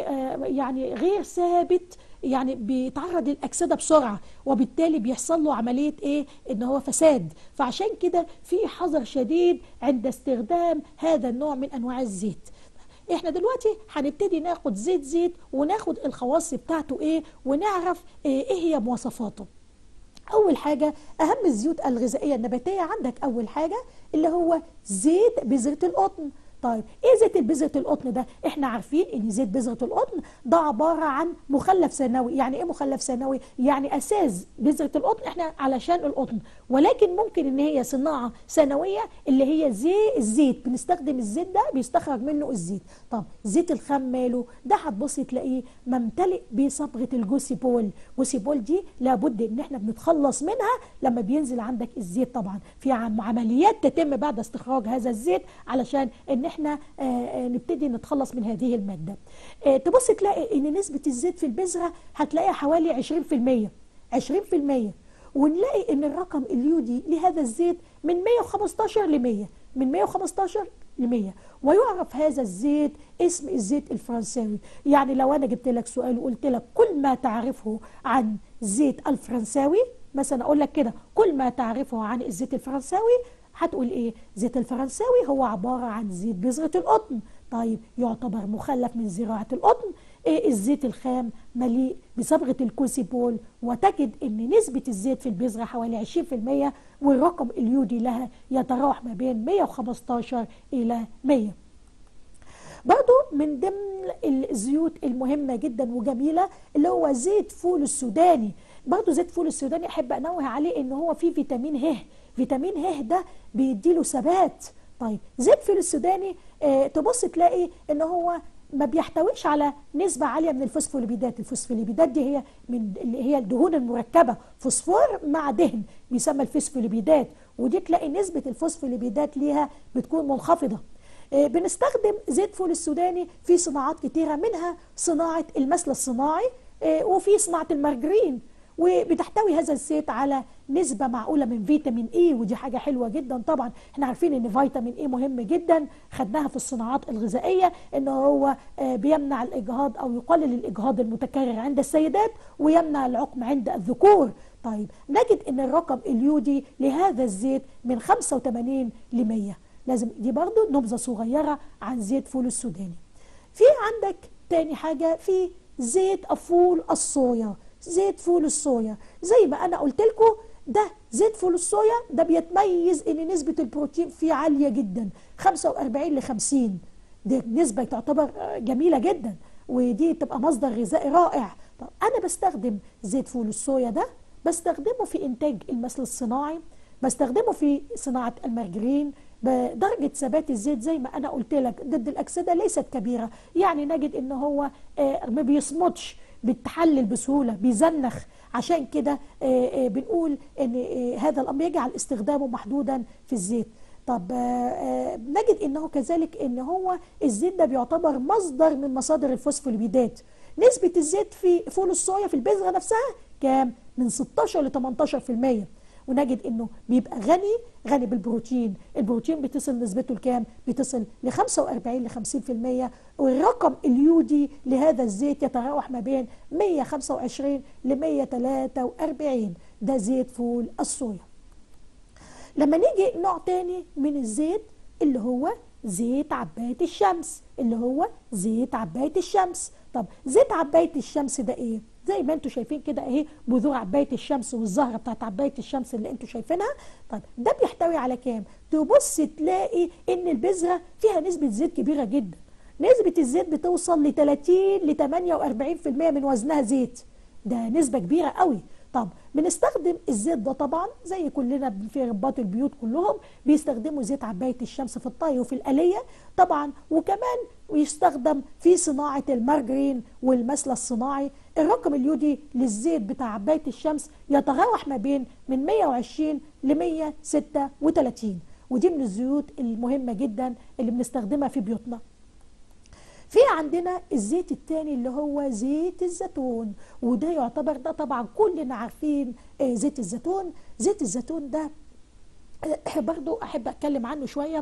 يعني غير ثابت، يعني بيتعرض للاكسده بسرعه، وبالتالي بيحصل له عمليه ايه؟ ان هو فساد. فعشان كده في حذر شديد عند استخدام هذا النوع من انواع الزيت. احنا دلوقتي هنبتدي ناخد زيت زيت وناخد الخواص بتاعته ايه، ونعرف ايه هي مواصفاته. اول حاجه اهم الزيوت الغذائيه النباتيه عندك، اول حاجه اللي هو زيت بذره القطن. طيب ايه زيت بذرة القطن ده؟ احنا عارفين ان زيت بذرة القطن ده عبارة عن مخلف ثانوي. يعني ايه مخلف ثانوي؟ يعني اساس بذرة القطن احنا علشان القطن، ولكن ممكن ان هي صناعة ثانوية اللي هي زي الزيت، بنستخدم الزيت ده بيستخرج منه الزيت. طب زيت الخام ماله؟ ده هتبص تلاقيه ممتلئ بصبغة الجوسيبول. جوسيبول دي لابد ان احنا بنتخلص منها لما بينزل عندك الزيت. طبعا في عمليات تتم بعد استخراج هذا الزيت علشان ان احنا آه نبتدي نتخلص من هذه المادة. آه تبص تلاقي ان نسبة الزيت في البذرة هتلاقيها حوالي عشرين في المية، عشرين في المية، ونلاقي ان الرقم اليودي لهذا الزيت من مية وخمستاشر ل مية، من مية وخمستاشر ل مية. ويعرف هذا الزيت اسم الزيت الفرنساوي. يعني لو انا جبت لك سؤال وقلت لك كل ما تعرفه عن زيت الفرنساوي، مثلا اقول لك كده كل ما تعرفه عن الزيت الفرنساوي، هتقول ايه؟ زيت الفرنساوي هو عبارة عن زيت بذرة القطن. طيب يعتبر مخلف من زراعة القطن. إيه الزيت الخام مليء بصبغة الكوسيبول، وتجد ان نسبة الزيت في البذرة حوالي عشرين في المية، والرقم اليودي لها يتراوح ما بين مية وخمستاشر الى مية. برضو من ضمن الزيوت المهمة جدا وجميلة اللي هو زيت فول السوداني. برضو زيت فول السوداني احب انوه عليه ان هو فيه فيتامين ه. فيتامين ه ده بيديله ثبات. طيب زيت فول السوداني اه تبص تلاقي ان هو ما بيحتويش على نسبة عالية من الفوسفوليبيدات. الفوسفوليبيدات دي هي من اللي هي الدهون المركبة، فوسفور مع دهن بيسمى الفوسفوليبيدات، ودي تلاقي نسبة الفوسفوليبيدات ليها بتكون منخفضة. اه بنستخدم زيت فول السوداني في صناعات كتيرة، منها صناعة المسل الصناعي اه وفي صناعة المارجرين، وبتحتوي هذا الزيت على نسبة معقولة من فيتامين اي، ودي حاجة حلوة جدا. طبعا احنا عارفين ان فيتامين اي مهم جدا، خدناها في الصناعات الغذائية ان هو بيمنع الاجهاض او يقلل الاجهاض المتكرر عند السيدات، ويمنع العقم عند الذكور. طيب نجد ان الرقم اليودي لهذا الزيت من خمسة وتمانين ل مية. لازم دي برضو نبذة صغيرة عن زيت فول السوداني. في عندك تاني حاجة في زيت فول الصويا. زيت فول الصويا زي ما انا قلت لكم، ده زيت فول الصويا ده بيتميز ان نسبة البروتين فيه عالية جدا، خمسة واربعين ل خمسين. دي نسبة تعتبر جميلة جدا، ودي تبقى مصدر غذائي رائع. طب انا بستخدم زيت فول الصويا ده، بستخدمه في انتاج المسل الصناعي، بستخدمه في صناعة المارجرين. بدرجة ثبات الزيت زي ما انا قلت لك ضد الاكسدة ليست كبيرة، يعني نجد ان هو ما بيصمتش، بيتحلل بسهولة، بيزنخ. عشان كده بنقول ان هذا الامر يجعل استخدامه محدودا في الزيت. طب نجد انه كذلك ان هو الزيت ده بيعتبر مصدر من مصادر الفوسفوليبيدات. نسبة الزيت في فول الصويا في البذرة نفسها كام؟ من ستاشر ل تمنتاشر في المية، ونجد انه بيبقى غني غني بالبروتين. البروتين بتصل نسبته لكام؟ بتصل ل خمسة وأربعين ل خمسين في المية. والرقم اليودي لهذا الزيت يتراوح ما بين مية وخمسة وعشرين ل مية وتلاتة وأربعين. ده زيت فول الصويا. لما نيجي نوع تاني من الزيت اللي هو زيت عباية الشمس، اللي هو زيت عباية الشمس. طب زيت عباية الشمس ده ايه؟ زي ما انتوا شايفين كده اهي بذور عباية الشمس والزهرة بتاعت عباية الشمس اللي انتوا شايفينها. طب ده بيحتوي على كام؟ تبص تلاقي ان البذرة فيها نسبة زيت كبيرة جدا. نسبة الزيت بتوصل ل ثلاثين ل ثمانية وأربعين في المية من وزنها زيت. ده نسبة كبيرة قوي. طب بنستخدم الزيت ده طبعا زي كلنا في رباط البيوت كلهم بيستخدموا زيت عباية الشمس في الطهي وفي القلية طبعا، وكمان يستخدم في صناعة المارجرين والمسلى الصناعي. الرقم اليودي للزيت بتاع عباية الشمس يتراوح ما بين من مية وعشرين ل مية وستة وتلاتين، ودي من الزيوت المهمة جدا اللي بنستخدمها في بيوتنا. في عندنا الزيت التاني اللي هو زيت الزيتون، وده يعتبر ده طبعا كلنا عارفين زيت الزيتون. زيت الزيتون ده برضو احب اتكلم عنه شوية.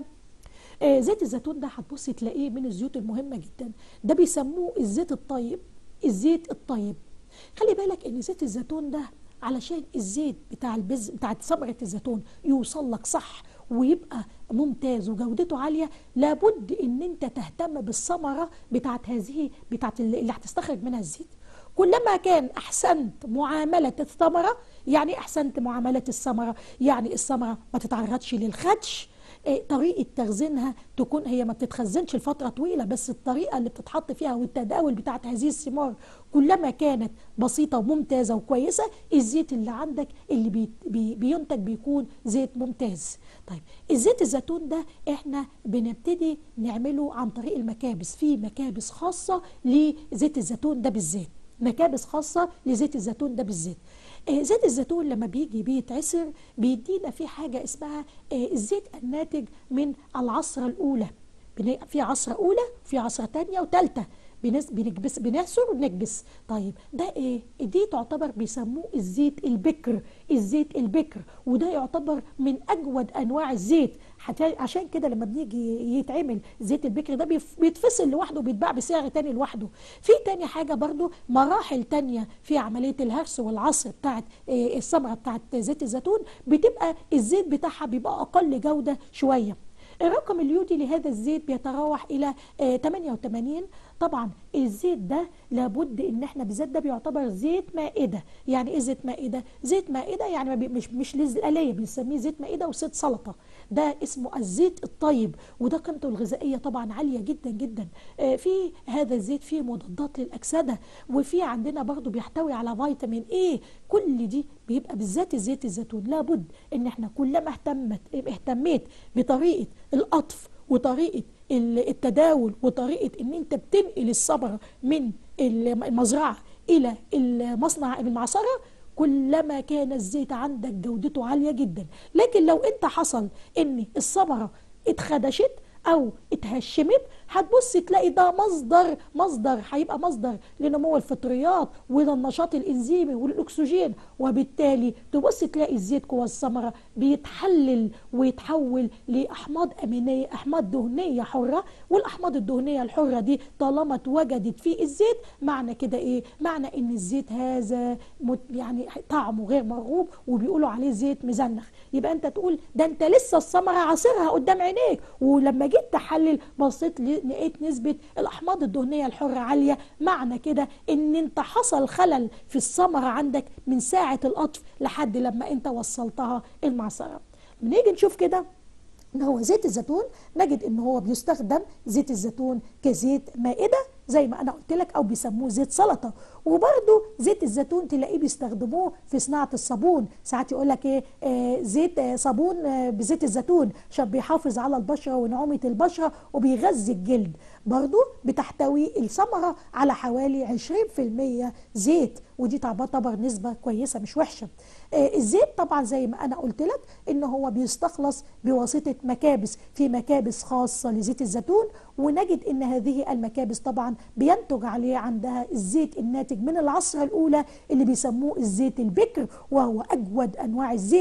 زيت الزيتون ده هتبص تلاقيه من الزيوت المهمة جدا. ده بيسموه الزيت الطيب، الزيت الطيب. خلي بالك ان زيت الزيتون ده علشان الزيت بتاع البز بتاع ثمرة الزيتون يوصل لك صح ويبقى ممتاز وجودته عالية، لابد ان انت تهتم بالثمرة بتاعت هذه بتاعت اللي هتستخرج منها الزيت. كلما كان احسنت معاملة الثمرة، يعني احسنت معاملة الثمرة يعني الثمرة ما تتعرضش للخدش، طريقة تخزينها تكون هي ما بتتخزنش لفترة طويلة، بس الطريقة اللي بتتحط فيها والتداول بتاعت هذه الثمار كلما كانت بسيطة وممتازة وكويسة، الزيت اللي عندك اللي بي بي بينتج بيكون زيت ممتاز. طيب الزيت الزيتون ده احنا بنبتدي نعمله عن طريق المكابس. في مكابس خاصة لزيت الزيتون ده بالذات، مكابس خاصة لزيت الزيتون ده بالذات. آه زيت الزيتون لما بيجي بيتعصر بيدينا في حاجة اسمها آه الزيت الناتج من العصرة الأولى. في عصرة أولى وفي عصرة تانية وتالتة، بنكبس بنعصر ونكبس. طيب ده ايه؟ دي تعتبر بيسموه الزيت البكر، الزيت البكر، وده يعتبر من اجود انواع الزيت. عشان كده لما بنيجي يتعمل زيت البكر ده بيتفصل لوحده وبيتباع بسعر تاني لوحده. في تاني حاجه برضو مراحل تانية في عمليه الهرس والعصر بتاعت الثمره بتاعت زيت الزيتون، بتبقى الزيت بتاعها بيبقى اقل جوده شويه. الرقم اليودي لهذا الزيت بيتراوح الى ثمانية وثمانين. طبعا الزيت ده لابد ان احنا بالذات ده بيعتبر زيت مائده. يعني ايه زيت مائده؟ زيت مائده يعني مش مش للقليه، بنسميه زيت مائده وزيت سلطه. ده اسمه الزيت الطيب، وده قيمته الغذائيه طبعا عاليه جدا جدا. في هذا الزيت فيه مضادات للاكسده، وفي عندنا برضو بيحتوي على فيتامين ايه. كل دي بيبقى بالذات زيت الزيتون لابد ان احنا كلما اهتمت اهتميت بطريقه القطف وطريقه التداول وطريقه ان انت بتنقل الثمره من المزرعه الى المصنع المعصره، كلما كان الزيت عندك جودته عاليه جدا. لكن لو انت حصل ان الثمره اتخدشت او اتهشمت، هتبص تلاقي ده مصدر مصدر هيبقى مصدر لنمو الفطريات وللنشاط الانزيمي والاكسجين، وبالتالي تبص تلاقي الزيت جوه الثمره بيتحلل ويتحول لاحماض امينيه، احماض دهنيه حره. والاحماض الدهنيه الحره دي طالما اتوجدت في الزيت، معنى كده ايه؟ معنى ان الزيت هذا يعني طعمه غير مرغوب وبيقولوا عليه زيت مزنخ. يبقى انت تقول ده انت لسه الثمره عاصرها قدام عينيك، ولما جيت تحلل بصيت لقيت نسبة الأحماض الدهنية الحرة عالية، معنى كده إن أنت حصل خلل في الثمرة عندك من ساعة القطف لحد لما أنت وصلتها المعصرة. بنيجي نشوف كده إن هو زيت الزيتون، نجد إن هو بيستخدم زيت الزيتون كزيت مائدة زي ما أنا قلت لك، أو بيسموه زيت سلطة. وبرده زيت الزيتون تلاقيه بيستخدموه في صناعة الصابون. ساعات يقول لك إيه آه زيت آه صابون آه بزيت الزيتون عشان بيحافظ على البشرة ونعومة البشرة وبيغذي الجلد. برضو بتحتوي الثمرة على حوالي عشرين في المية زيت، ودي تعتبر نسبة كويسة مش وحشة. آه الزيت طبعا زي ما أنا قلت لك إن هو بيستخلص بواسطة مكابس، في مكابس خاصة لزيت الزيتون، ونجد إن هذه المكابس طبعا بينتج عليه عندها الزيت الناتج من العصرة الأولى اللي بيسموه الزيت البكر، وهو أجود أنواع الزيت.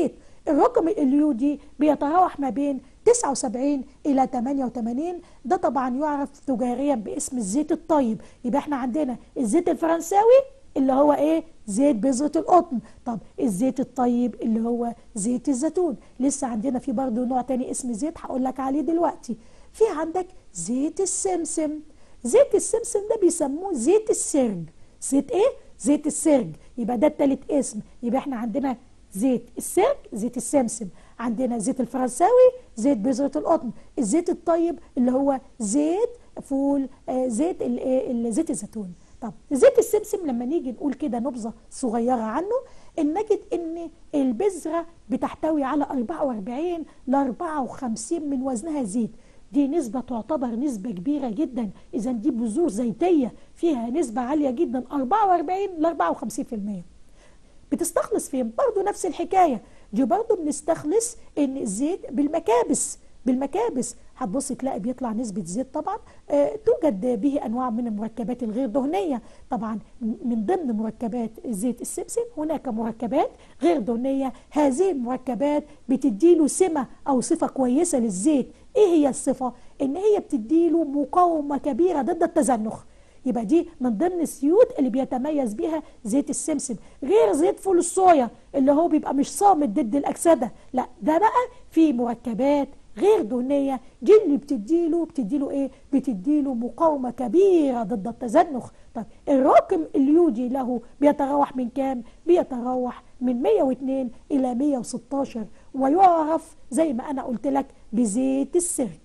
الرقم اليودي بيتراوح ما بين تسعة وسبعين إلى ثمانية وثمانين، ده طبعا يعرف تجاريا باسم الزيت الطيب. يبقى احنا عندنا الزيت الفرنساوي اللي هو ايه؟ زيت بذرة القطن. طب الزيت الطيب اللي هو زيت الزيتون. لسه عندنا في برضه نوع تاني اسم زيت هقول لك عليه دلوقتي. في عندك زيت السمسم. زيت السمسم ده بيسموه زيت السرج. زيت ايه؟ زيت السرج. يبقى ده التالت اسم. يبقى احنا عندنا زيت السرج، زيت السمسم، عندنا زيت الفرنساوي، زيت بذرة القطن، الزيت الطيب اللي هو زيت فول، آه زيت زيت الزيتون. طب زيت السمسم لما نيجي نقول كده نبذة صغيرة عنه، ان نجد ان البذرة بتحتوي على أربعة وأربعين ل أربعة وخمسين من وزنها زيت. دي نسبة تعتبر نسبة كبيرة جدا. إذا دي بذور زيتية فيها نسبة عالية جدا أربعة وأربعين ل أربعة وخمسين في المية. بتستخلص فين؟ برضو نفس الحكاية. دي برضو بنستخلص ان الزيت بالمكابس. بالمكابس هتبص تلاقي بيطلع نسبة زيت طبعا آه توجد به أنواع من المركبات الغير دهنية. طبعا من ضمن مركبات زيت السمسم هناك مركبات غير دهنية. هذه المركبات بتديله سمة أو صفة كويسة للزيت. إيه هي الصفة؟ إن هي بتديله مقاومة كبيرة ضد التزنخ. يبقى دي من ضمن الزيوت اللي بيتميز بيها زيت السمسم، غير زيت فول الصويا اللي هو بيبقى مش صامت ضد الأكسدة. لا، ده بقى فيه مركبات غير دهنية، دي اللي بتديله بتديله ايه؟ بتديله مقاومة كبيرة ضد التزنخ. طب الرقم اليودي له بيتراوح من كام؟ بيتراوح من مية واثنين إلى مية وستاشر، ويعرف زي ما أنا قلت لك بزيت السرج.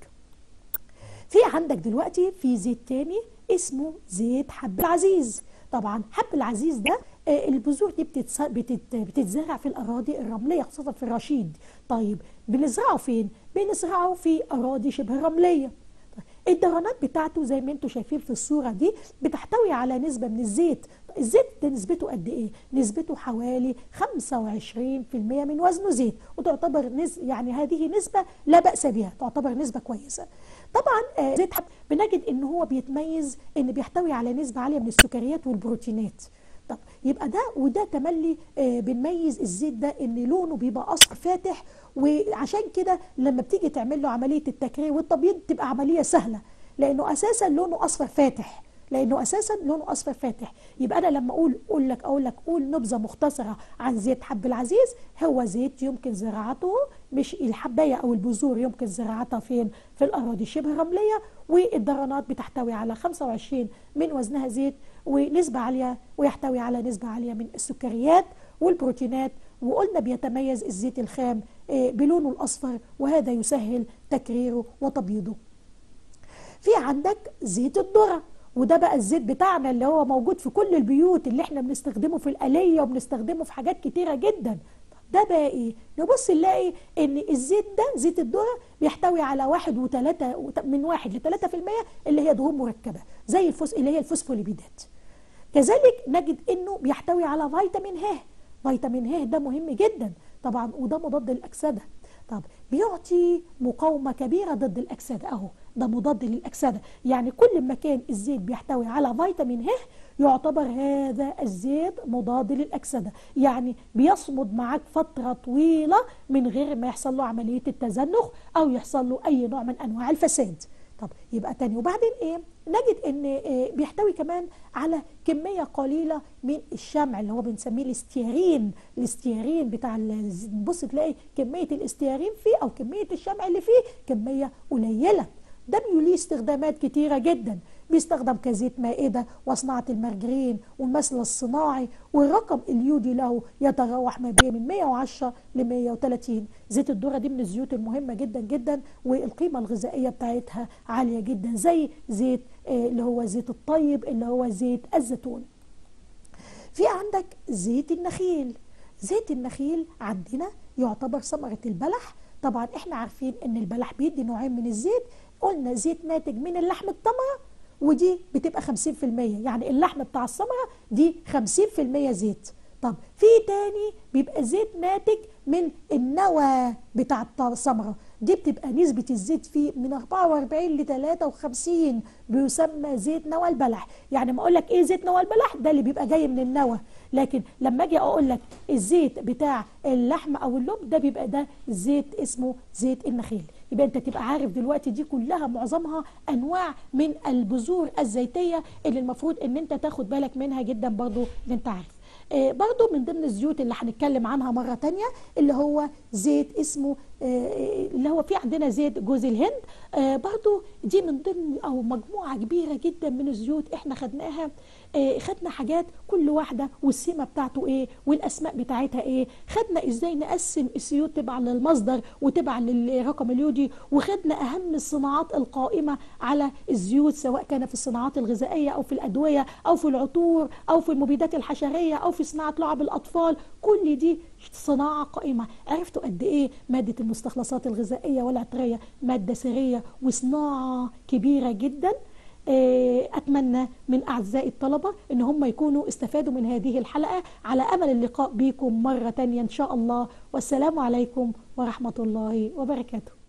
في عندك دلوقتي في زيت تاني اسمه زيت حب العزيز. طبعا حب العزيز ده آه البذور دي بتتس... بتت... بتتزرع في الأراضي الرملية، خاصة في الرشيد. طيب بنزرعه فين؟ بنزرعه في أراضي شبه رملية. الدرانات بتاعته زي ما انتم شايفين في الصورة دي بتحتوي على نسبة من الزيت. الزيت ده نسبته قد ايه؟ نسبته حوالي خمسة وعشرين في المية من وزنه زيت، وتعتبر نز... يعني هذه نسبة لا بأس بها، تعتبر نسبة كويسة. طبعا آه زيت حب بنجد ان هو بيتميز ان بيحتوي على نسبة عالية من السكريات والبروتينات. طب يبقى ده وده تملي آه بنميز الزيت ده ان لونه بيبقى اصفر فاتح، وعشان كده لما بتيجي تعمل له عمليه التكرير والتبييض تبقى عمليه سهله، لانه اساسا لونه اصفر فاتح. لانه اساسا لونه اصفر فاتح. يبقى انا لما اقول اقول لك اقول لك قول نبذه مختصره عن زيت حب العزيز. هو زيت يمكن زراعته، مش الحبايه او البذور يمكن زراعتها فين؟ في الاراضي شبه رمليه، والدرانات بتحتوي على خمسة وعشرين من وزنها زيت، ونسبه عاليه، ويحتوي على نسبه عاليه من السكريات والبروتينات. وقلنا بيتميز الزيت الخام بلونه الأصفر، وهذا يسهل تكريره وتبييضه. في عندك زيت الذرة، وده بقى الزيت بتاعنا اللي هو موجود في كل البيوت، اللي احنا بنستخدمه في الآلية وبنستخدمه في حاجات كتيرة جدا. ده بقى ايه؟ نبص نلاقي ان الزيت ده زيت الذرة بيحتوي على واحد وثلاثة من واحد لثلاثة في المية اللي هي دهون مركبة زي الفوس اللي هي الفوسفوليبيدات. كذلك نجد انه بيحتوي على فيتامين ه. فيتامين ه ده مهم جدا طبعا، وده مضاد للأكسدة. طب بيعطي مقاومة كبيرة ضد الأكسدة. أهو ده مضاد للأكسدة. يعني كل ما كان الزيت بيحتوي على فيتامين ه يعتبر هذا الزيت مضاد للأكسدة، يعني بيصمد معاك فترة طويلة من غير ما يحصل له عملية التزنخ أو يحصل له أي نوع من أنواع الفساد. طب يبقى تاني، وبعدين ايه؟ نجد ان إيه بيحتوي كمان على كميه قليله من الشمع اللي هو بنسميه الاستيارين. الاستيارين بتاع بص تلاقي كميه الاستيارين فيه او كميه الشمع اللي فيه كميه قليله. ده ليه استخدامات كتيره جدا. بيستخدم كزيت مائده وصناعه المارجرين والمسل الصناعي، والرقم اليودي له يتراوح ما بين من مية وعشرة ل مية وثلاثين. زيت الذرة دي من الزيوت المهمه جدا جدا، والقيمه الغذائيه بتاعتها عاليه جدا، زي زيت آه اللي هو زيت الطيب اللي هو زيت الزيتون. في عندك زيت النخيل. زيت النخيل عندنا يعتبر ثمره البلح. طبعا احنا عارفين ان البلح بيدي نوعين من الزيت. قلنا زيت ناتج من اللحم التمره، ودي بتبقى خمسين في المية، يعني اللحم بتاع الثمره دي خمسين في المية زيت. طب في تاني بيبقى زيت ناتج من النوى بتاع الثمره، دي بتبقى نسبة الزيت فيه من أربعة وأربعين ل ثلاثة وخمسين، بيسمى زيت نوى البلح. يعني ما اقول لك ايه زيت نوى البلح ده اللي بيبقى جاي من النوى، لكن لما اجي اقول لك الزيت بتاع اللحم او اللب ده بيبقى ده زيت اسمه زيت النخيل. يبقى انت تبقى عارف دلوقتي دي كلها معظمها انواع من البذور الزيتيه اللي المفروض ان انت تاخد بالك منها جدا برضو ان انت عارف. آه برضو من ضمن الزيوت اللي هنتكلم عنها مرة تانية اللي هو زيت اسمه آه اللي هو في عندنا زيت جوز الهند. آه برضو دي من ضمن او مجموعة كبيرة جدا من الزيوت احنا خدناها. آه خدنا حاجات كل واحدة والسمة بتاعته ايه والاسماء بتاعتها ايه، خدنا ازاي نقسم الزيوت تبعا للمصدر وتبعا للرقم اليودي، وخدنا اهم الصناعات القائمة على الزيوت سواء كان في الصناعات الغذائية او في الادوية او في العطور او في المبيدات الحشرية او في صناعة لعب الاطفال. كل دي صناعة قائمة. عرفتوا قد ايه مادة المستخلصات الغذائية والعطرية مادة سرية وصناعة كبيرة جدا. أتمنى من أعزائي الطلبة إن هم يكونوا استفادوا من هذه الحلقة، على أمل اللقاء بكم مرة تانية إن شاء الله، والسلام عليكم ورحمة الله وبركاته.